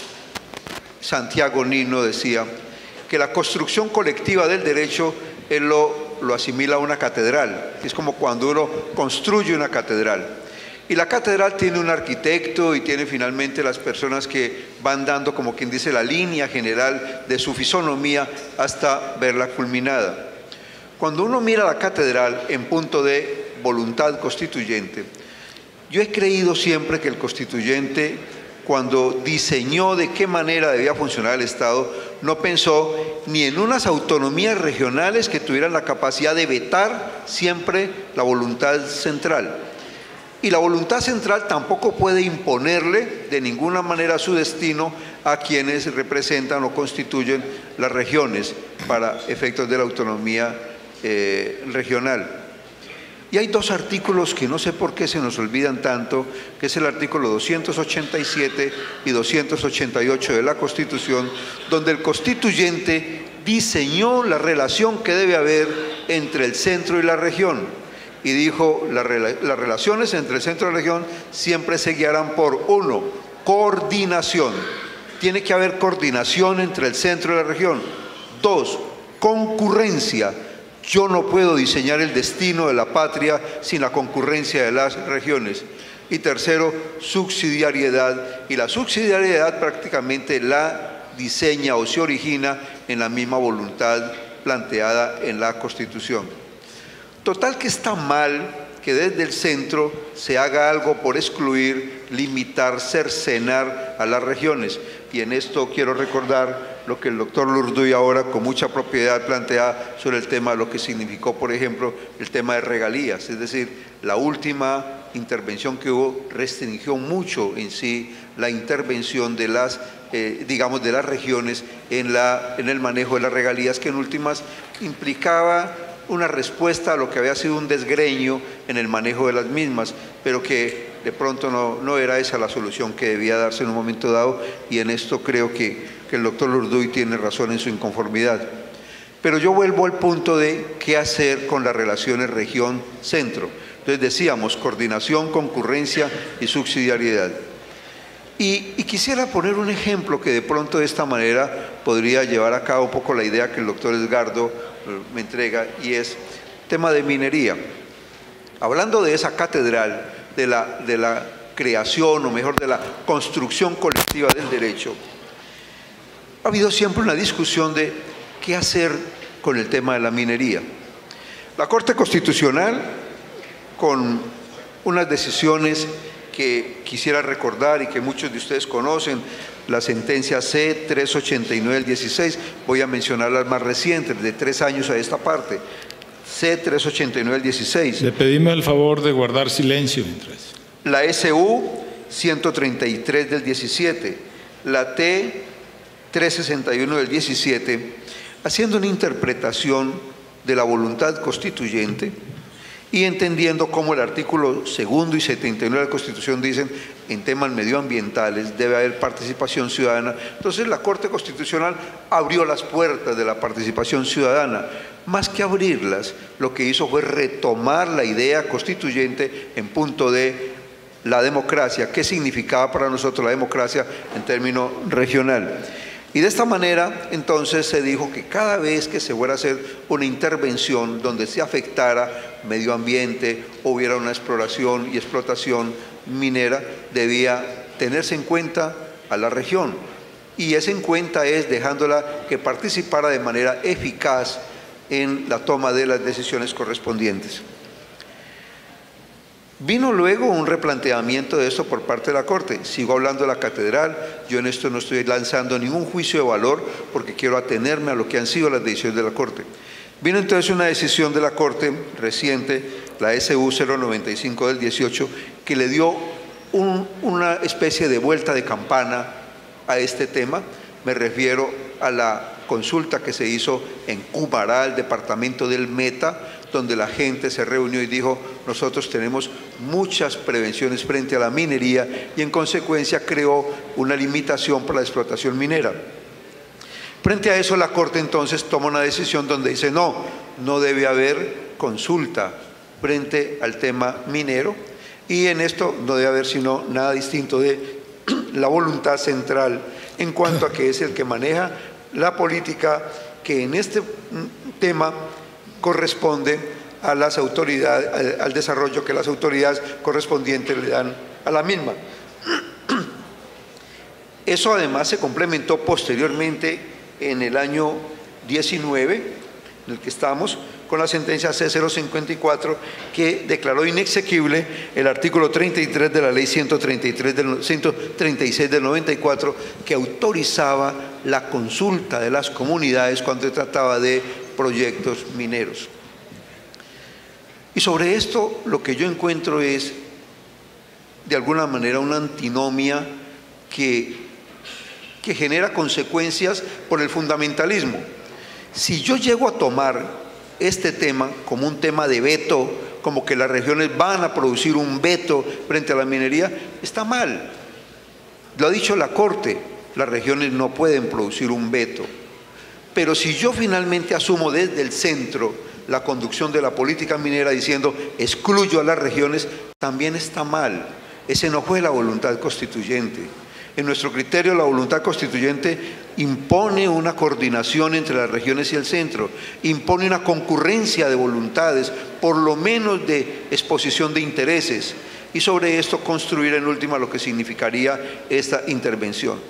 S3: Santiago Nino, decía, que la construcción colectiva del derecho él lo asimila a una catedral. Es como cuando uno construye una catedral. Y la catedral tiene un arquitecto y tiene finalmente las personas que van dando, como quien dice, la línea general de su fisonomía hasta verla culminada. Cuando uno mira la catedral en punto de voluntad constituyente, yo he creído siempre que el constituyente, cuando diseñó de qué manera debía funcionar el Estado, no pensó ni en unas autonomías regionales que tuvieran la capacidad de vetar siempre la voluntad central. Y la voluntad central tampoco puede imponerle de ninguna manera su destino a quienes representan o constituyen las regiones para efectos de la autonomía regional. Y hay dos artículos que no sé por qué se nos olvidan tanto, que es el artículo 287 y 288 de la Constitución, donde el constituyente diseñó la relación que debe haber entre el centro y la región. Y dijo, las relaciones entre el centro y la región siempre se guiarán por, uno, coordinación. Tiene que haber coordinación entre el centro y la región. Dos, concurrencia. Yo no puedo diseñar el destino de la patria sin la concurrencia de las regiones. Y tercero, subsidiariedad. Y la subsidiariedad prácticamente la diseña o se origina en la misma voluntad planteada en la Constitución. Total que está mal que desde el centro se haga algo por excluir, limitar, cercenar a las regiones. Y en esto quiero recordar lo que el doctor Lurduy ahora con mucha propiedad plantea sobre el tema de lo que significó, por ejemplo, el tema de regalías. Es decir, la última intervención que hubo restringió mucho en sí la intervención de las, digamos, de las regiones en el manejo de las regalías, que en últimas implicaba una respuesta a lo que había sido un desgreño en el manejo de las mismas, pero que de pronto no era esa la solución que debía darse en un momento dado, y en esto creo que el doctor Lurduy tiene razón en su inconformidad. Pero yo vuelvo al punto de qué hacer con las relaciones región-centro. Entonces decíamos coordinación, concurrencia y subsidiariedad. Y quisiera poner un ejemplo que de pronto de esta manera podría llevar a cabo un poco la idea que el doctor Edgardo me entrega, y es tema de minería. Hablando de esa catedral, de la creación, o mejor, de la construcción colectiva del derecho, ha habido siempre una discusión de qué hacer con el tema de la minería. La Corte Constitucional, con unas decisiones que quisiera recordar y que muchos de ustedes conocen, la sentencia C-389 del 16, voy a mencionar las más recientes, de 3 años a esta parte, C-389 del 16.
S2: Le pedimos el favor de guardar silencio mientras.
S3: La SU-133 del 17, la T-361 del 17, haciendo una interpretación de la voluntad constituyente y entendiendo cómo el artículo 2 y 79 de la Constitución dicen en temas medioambientales debe haber participación ciudadana. Entonces la Corte Constitucional abrió las puertas de la participación ciudadana. Más que abrirlas, lo que hizo fue retomar la idea constituyente en punto de la democracia, qué significaba para nosotros la democracia en términos regional. Y de esta manera, entonces, se dijo que cada vez que se fuera a hacer una intervención donde se afectara medio ambiente, hubiera una exploración y explotación minera, debía tenerse en cuenta a la región. Y ese en cuenta es dejándola que participara de manera eficaz en la toma de las decisiones correspondientes. Vino luego un replanteamiento de esto por parte de la Corte. Sigo hablando de la catedral, yo en esto no estoy lanzando ningún juicio de valor porque quiero atenerme a lo que han sido las decisiones de la Corte. Vino entonces una decisión de la Corte reciente, la SU 095 del 18, que le dio una especie de vuelta de campana a este tema. Me refiero a la consulta que se hizo en Cumará, el departamento del Meta, donde la gente se reunió y dijo: nosotros tenemos muchas prevenciones frente a la minería, y en consecuencia creó una limitación para la explotación minera. Frente a eso, la Corte entonces toma una decisión donde dice no debe haber consulta frente al tema minero, y en esto no debe haber sino nada distinto de la voluntad central en cuanto a que es el que maneja la política, que en este tema corresponde a las autoridades, al desarrollo que las autoridades correspondientes le dan a la misma. Eso además se complementó posteriormente en el año 19, en el que estamos, con la sentencia C054, que declaró inexequible el artículo 33 de la ley 136 del 94, que autorizaba la consulta de las comunidades cuando se trataba de proyectos mineros. Y sobre esto lo que yo encuentro es, de alguna manera, una antinomia que genera consecuencias por el fundamentalismo. Si yo llego a tomar este tema como un tema de veto, como que las regiones van a producir un veto frente a la minería, está mal. Lo ha dicho la Corte, las regiones no pueden producir un veto. Pero si yo finalmente asumo desde el centro la conducción de la política minera diciendo excluyo a las regiones, también está mal. Ese no fue la voluntad constituyente. En nuestro criterio, la voluntad constituyente impone una coordinación entre las regiones y el centro, impone una concurrencia de voluntades, por lo menos de exposición de intereses, y sobre esto construir en última lo que significaría esta intervención.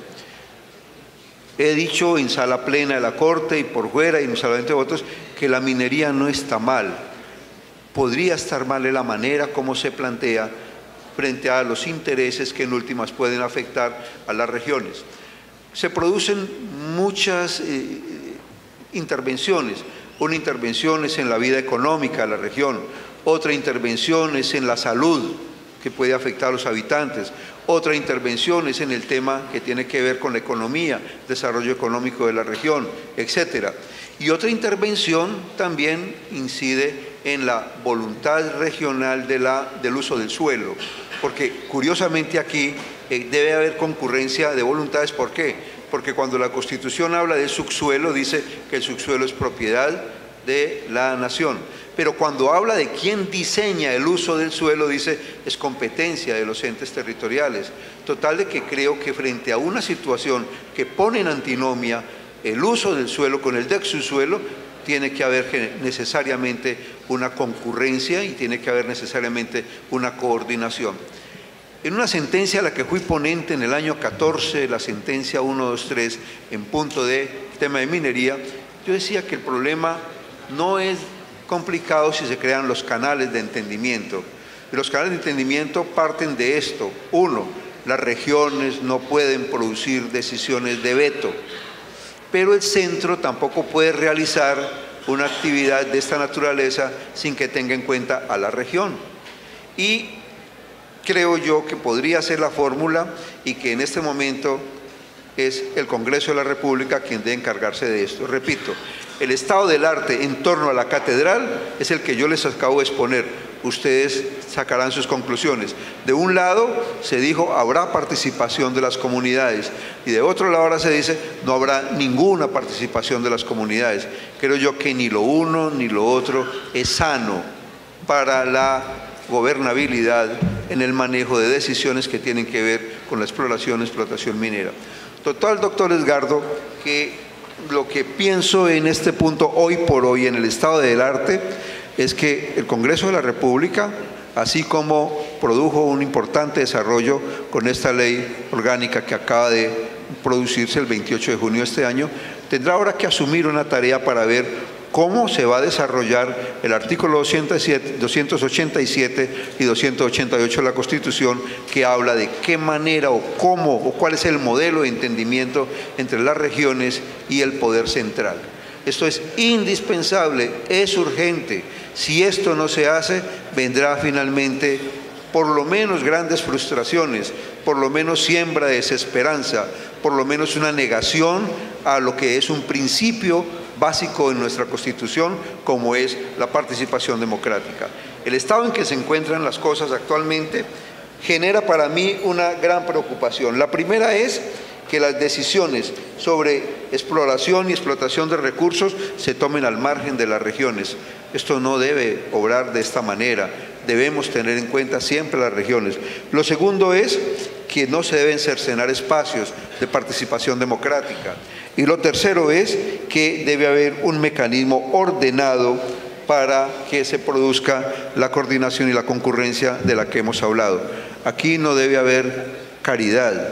S3: He dicho en sala plena de la Corte y por fuera y en salvamento de votos que la minería no está mal. Podría estar mal en la manera como se plantea frente a los intereses que en últimas pueden afectar a las regiones. Se producen muchas intervenciones. Una intervención es en la vida económica de la región, otra intervención es en la salud, que puede afectar a los habitantes, otra intervención es en el tema que tiene que ver con la economía, desarrollo económico de la región, etcétera. Y otra intervención también incide en la voluntad regional del uso del suelo, porque curiosamente aquí debe haber concurrencia de voluntades. ¿Por qué? Porque cuando la Constitución habla de subsuelo, dice que el subsuelo es propiedad de la nación. Pero cuando habla de quién diseña el uso del suelo, dice es competencia de los entes territoriales. Total de que creo que frente a una situación que pone en antinomia el uso del suelo con el de subsuelo, tiene que haber necesariamente una concurrencia y tiene que haber necesariamente una coordinación. En una sentencia a la que fui ponente en el año 14, la sentencia 123, en punto de tema de minería, yo decía que el problema no es complicado si se crean los canales de entendimiento. Y los canales de entendimiento parten de esto. Uno, las regiones no pueden producir decisiones de veto, pero el centro tampoco puede realizar una actividad de esta naturaleza sin que tenga en cuenta a la región. Y creo yo que podría ser la fórmula y que en este momento es el Congreso de la República quien debe encargarse de esto. Repito, el estado del arte en torno a la catedral es el que yo les acabo de exponer. ustedes sacarán sus conclusiones. De un lado se dijo habrá participación de las comunidades y de otro lado ahora se dice no habrá ninguna participación de las comunidades. Creo yo que ni lo uno ni lo otro es sano para la gobernabilidad en el manejo de decisiones que tienen que ver con la explotación minera. Total, doctor Edgardo, que lo que pienso en este punto hoy por hoy en el estado del arte es que el Congreso de la República, así como produjo un importante desarrollo con esta ley orgánica que acaba de producirse el 28 de junio de este año, tendrá ahora que asumir una tarea para ver cómo se va a desarrollar el artículo 287 y 288 de la Constitución, que habla de qué manera o cómo o cuál es el modelo de entendimiento entre las regiones y el poder central. Esto es indispensable, es urgente. Si esto no se hace, vendrá finalmente por lo menos grandes frustraciones, por lo menos siembra de desesperanza, por lo menos una negación a lo que es un principio básico en nuestra Constitución, como es la participación democrática. El estado en que se encuentran las cosas actualmente genera para mí una gran preocupación. La primera es que las decisiones sobre exploración y explotación de recursos se tomen al margen de las regiones. Esto no debe obrar de esta manera. Debemos tener en cuenta siempre las regiones. Lo segundo es que no se deben cercenar espacios de participación democrática. Y lo tercero es que debe haber un mecanismo ordenado para que se produzca la coordinación y la concurrencia de la que hemos hablado. Aquí no debe haber caridad,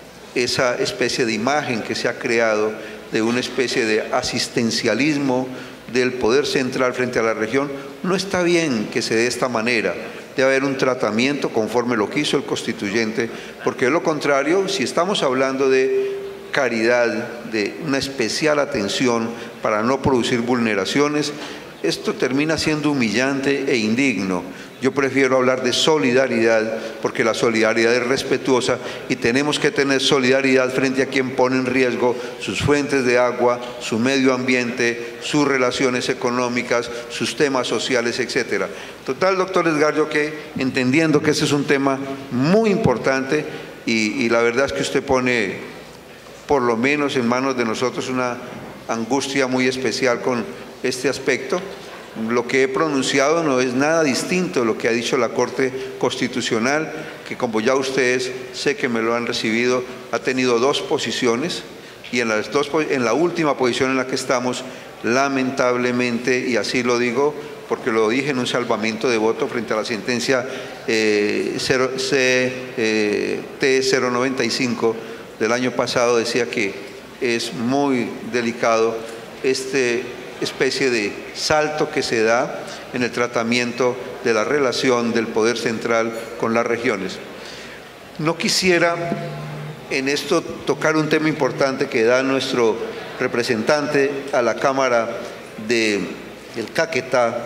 S3: esa especie de imagen que se ha creado de una especie de asistencialismo del poder central frente a la región. No está bien que se dé de esta manera. Debe haber un tratamiento conforme lo que hizo el constituyente, porque de lo contrario, si estamos hablando de caridad, de una especial atención para no producir vulneraciones, esto termina siendo humillante e indigno. Yo prefiero hablar de solidaridad, porque la solidaridad es respetuosa y tenemos que tener solidaridad frente a quien pone en riesgo sus fuentes de agua, su medio ambiente, sus relaciones económicas, sus temas sociales, etcétera. Total, doctor Edgardo, que entendiendo que ese es un tema muy importante y la verdad es que usted pone, por lo menos en manos de nosotros, una angustia muy especial con este aspecto. Lo que he pronunciado no es nada distinto de lo que ha dicho la Corte Constitucional, que como ya ustedes sé que me lo han recibido, ha tenido dos posiciones y en la última posición en la que estamos, lamentablemente, y así lo digo porque lo dije en un salvamento de voto frente a la sentencia T095 del año pasado, decía que es muy delicado especie de salto que se da en el tratamiento de la relación del poder central con las regiones. No quisiera en esto tocar un tema importante que da nuestro representante a la Cámara del Caquetá,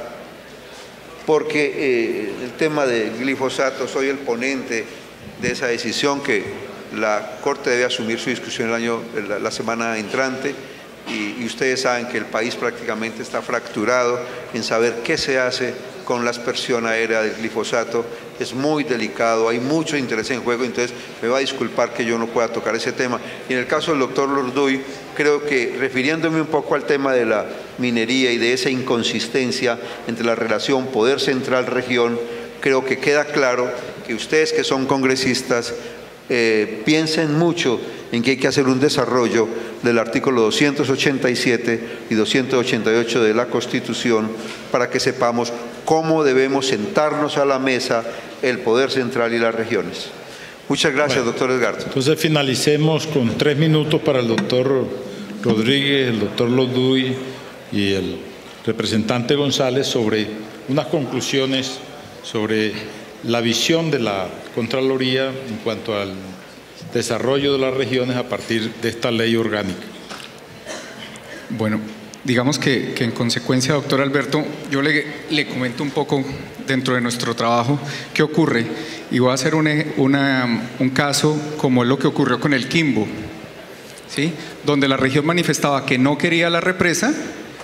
S3: porque el tema del glifosato, soy el ponente de esa decisión que la Corte debe asumir su discusión la semana entrante. Y ustedes saben que el país prácticamente está fracturado en saber qué se hace con la aspersión aérea del glifosato. Es muy delicado, hay mucho interés en juego, entonces me va a disculpar que yo no pueda tocar ese tema. Y en el caso del doctor Lorduy, creo que refiriéndome un poco al tema de la minería y de esa inconsistencia entre la relación poder central-región, creo que queda claro que ustedes que son congresistas piensen mucho en que hay que hacer un desarrollo del artículo 287 y 288 de la Constitución para que sepamos cómo debemos sentarnos a la mesa el poder central y las regiones. Muchas gracias, doctor Edgardo.
S2: Entonces finalicemos con 3 minutos para el doctor Rodríguez, el doctor Lorduy y el representante González sobre unas conclusiones sobre la visión de la Contraloría en cuanto al desarrollo de las regiones a partir de esta ley orgánica.
S4: Bueno, digamos que en consecuencia, doctor Alberto, yo le comento un poco dentro de nuestro trabajo qué ocurre y voy a hacer un caso como es lo que ocurrió con el Quimbo, ¿sí? Donde la región manifestaba que no quería la represa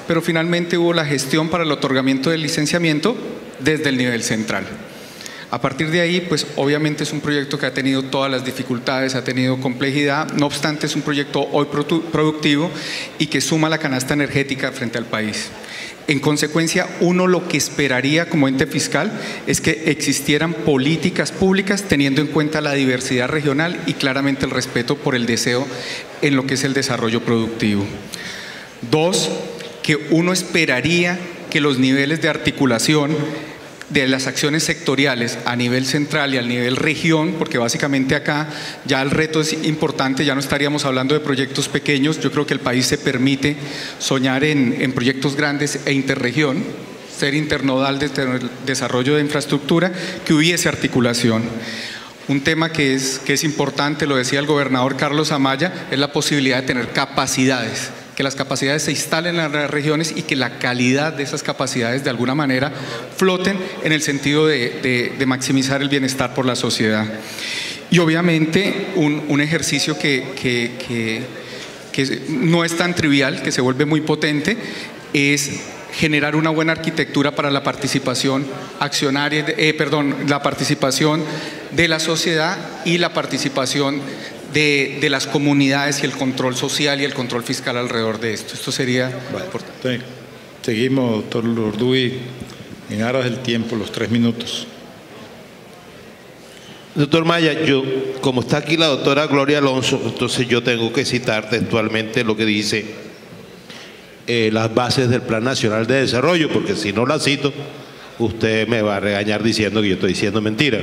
S4: pero finalmente hubo la gestión para el otorgamiento del licenciamiento desde el nivel central. A partir de ahí, pues obviamente es un proyecto que ha tenido todas las dificultades, ha tenido complejidad, no obstante es un proyecto hoy productivo y que suma la canasta energética frente al país. En consecuencia, uno lo que esperaría como ente fiscal es que existieran políticas públicas teniendo en cuenta la diversidad regional y claramente el respeto por el deseo en lo que es el desarrollo productivo. Dos, que uno esperaría que los niveles de articulación de las acciones sectoriales a nivel central y a nivel región, porque básicamente acá ya el reto es importante, ya no estaríamos hablando de proyectos pequeños, yo creo que el país se permite soñar en proyectos grandes e interregión, ser internodal de desarrollo de infraestructura, que hubiese articulación. Un tema que es importante, lo decía el gobernador Carlos Amaya, es la posibilidad de tener capacidades, que las capacidades se instalen en las regiones y que la calidad de esas capacidades de alguna manera floten en el sentido de maximizar el bienestar por la sociedad. Y obviamente un ejercicio que no es tan trivial, que se vuelve muy potente, es generar una buena arquitectura para la participación accionaria, la participación de la sociedad y la participación de las comunidades y el control social y el control fiscal alrededor de esto. Esto sería importante.
S2: Seguimos, doctor Lorduy, en aras del tiempo, los 3 minutos.
S5: Doctor Maya, como está aquí la doctora Gloria Alonso, entonces yo tengo que citar textualmente lo que dice las bases del Plan Nacional de Desarrollo, porque si no la cito, usted me va a regañar diciendo que yo estoy diciendo mentira.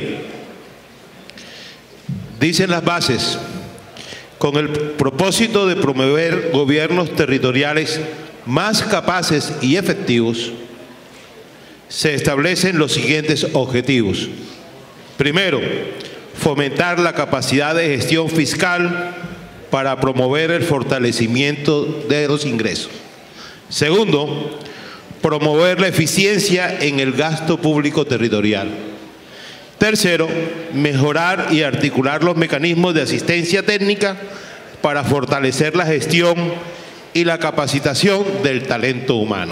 S5: Dicen las bases: con el propósito de promover gobiernos territoriales más capaces y efectivos, se establecen los siguientes objetivos. Primero, fomentar la capacidad de gestión fiscal para promover el fortalecimiento de los ingresos. Segundo, promover la eficiencia en el gasto público territorial. Tercero, mejorar y articular los mecanismos de asistencia técnica para fortalecer la gestión y la capacitación del talento humano.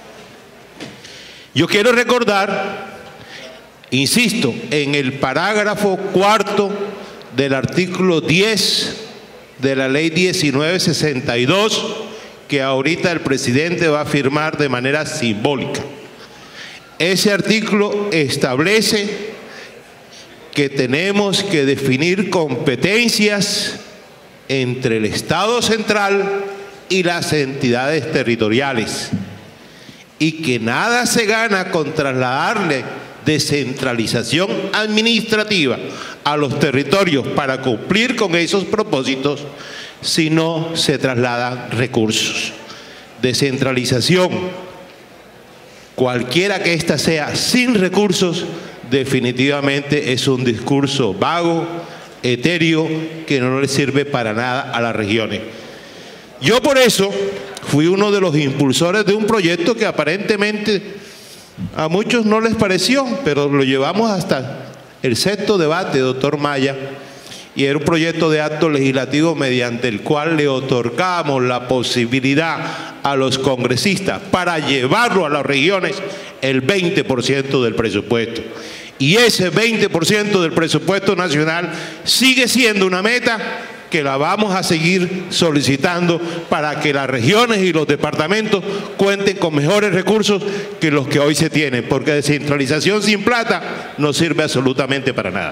S5: Yo quiero recordar, insisto, en el parágrafo 4 del artículo 10 de la ley 1962, que ahorita el presidente va a firmar de manera simbólica. Ese artículo establece que tenemos que definir competencias entre el Estado central y las entidades territoriales, y que nada se gana con trasladarle descentralización administrativa a los territorios para cumplir con esos propósitos si no se trasladan recursos. Descentralización, cualquiera que ésta sea, sin recursos, definitivamente es un discurso vago, etéreo, que no le sirve para nada a las regiones. Yo por eso fui uno de los impulsores de un proyecto que aparentemente a muchos no les pareció, pero lo llevamos hasta el 6º debate, doctor Maya, y era un proyecto de acto legislativo mediante el cual le otorgamos la posibilidad a los congresistas para llevarlo a las regiones el 20% del presupuesto. Y ese 20% del presupuesto nacional sigue siendo una meta que la vamos a seguir solicitando para que las regiones y los departamentos cuenten con mejores recursos que los que hoy se tienen, porque descentralización sin plata no sirve absolutamente para nada.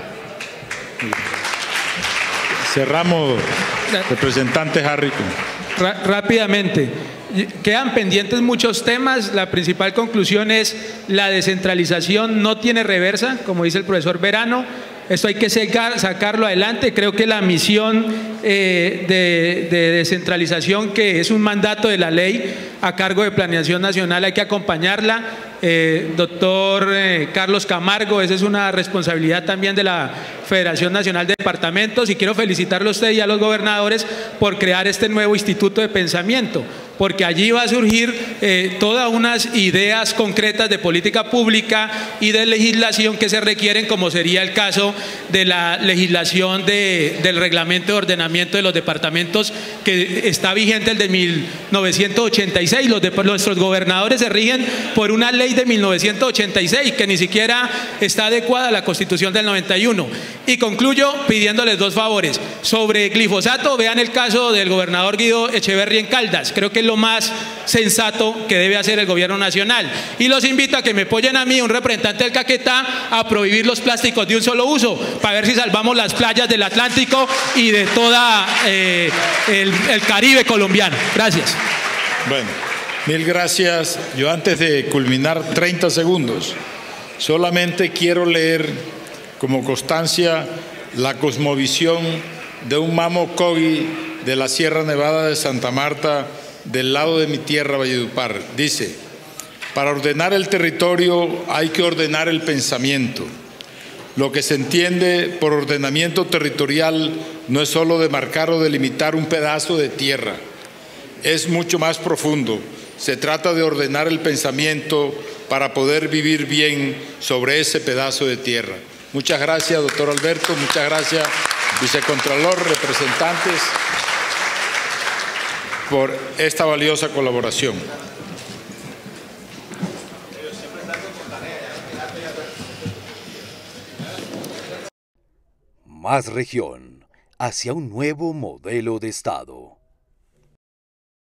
S2: Cerramos, representante Harrington.
S6: Rápidamente, quedan pendientes muchos temas. La principal conclusión es: la descentralización no tiene reversa, como dice el profesor Verano. Esto hay que sacarlo adelante. Creo que la misión de descentralización, que es un mandato de la ley a cargo de Planeación Nacional, hay que acompañarla. Doctor Carlos Camargo, esa es una responsabilidad también de la Federación Nacional de Departamentos, y quiero felicitarlo a usted y a los gobernadores por crear este nuevo instituto de pensamiento. porque allí va a surgir todas unas ideas concretas de política pública y de legislación que se requieren, como sería el caso de la legislación del reglamento de ordenamiento de los departamentos, que está vigente el de 1986. Nuestros gobernadores se rigen por una ley de 1986 que ni siquiera está adecuada a la Constitución del 91. Y concluyo pidiéndoles dos favores. Sobre glifosato, vean el caso del gobernador Guido Echeverri en Caldas. Creo que es lo más sensato que debe hacer el gobierno nacional. Y los invito a que me apoyen a mí, un representante del Caquetá, a prohibir los plásticos de un solo uso, para ver si salvamos las playas del Atlántico y de toda el Caribe colombiano. Gracias.
S2: Bueno, mil gracias. Yo antes de culminar 30 segundos, solamente quiero leer como constancia la cosmovisión de un mamo Cogi de la Sierra Nevada de Santa Marta, del lado de mi tierra, Valledupar. Dice: para ordenar el territorio hay que ordenar el pensamiento. Lo que se entiende por ordenamiento territorial no es solo demarcar o delimitar un pedazo de tierra, es mucho más profundo. Se trata de ordenar el pensamiento para poder vivir bien sobre ese pedazo de tierra. Muchas gracias, doctor Alberto, muchas gracias, vicecontralor, representantes, por esta valiosa colaboración.
S1: Más región, hacia un nuevo modelo de Estado.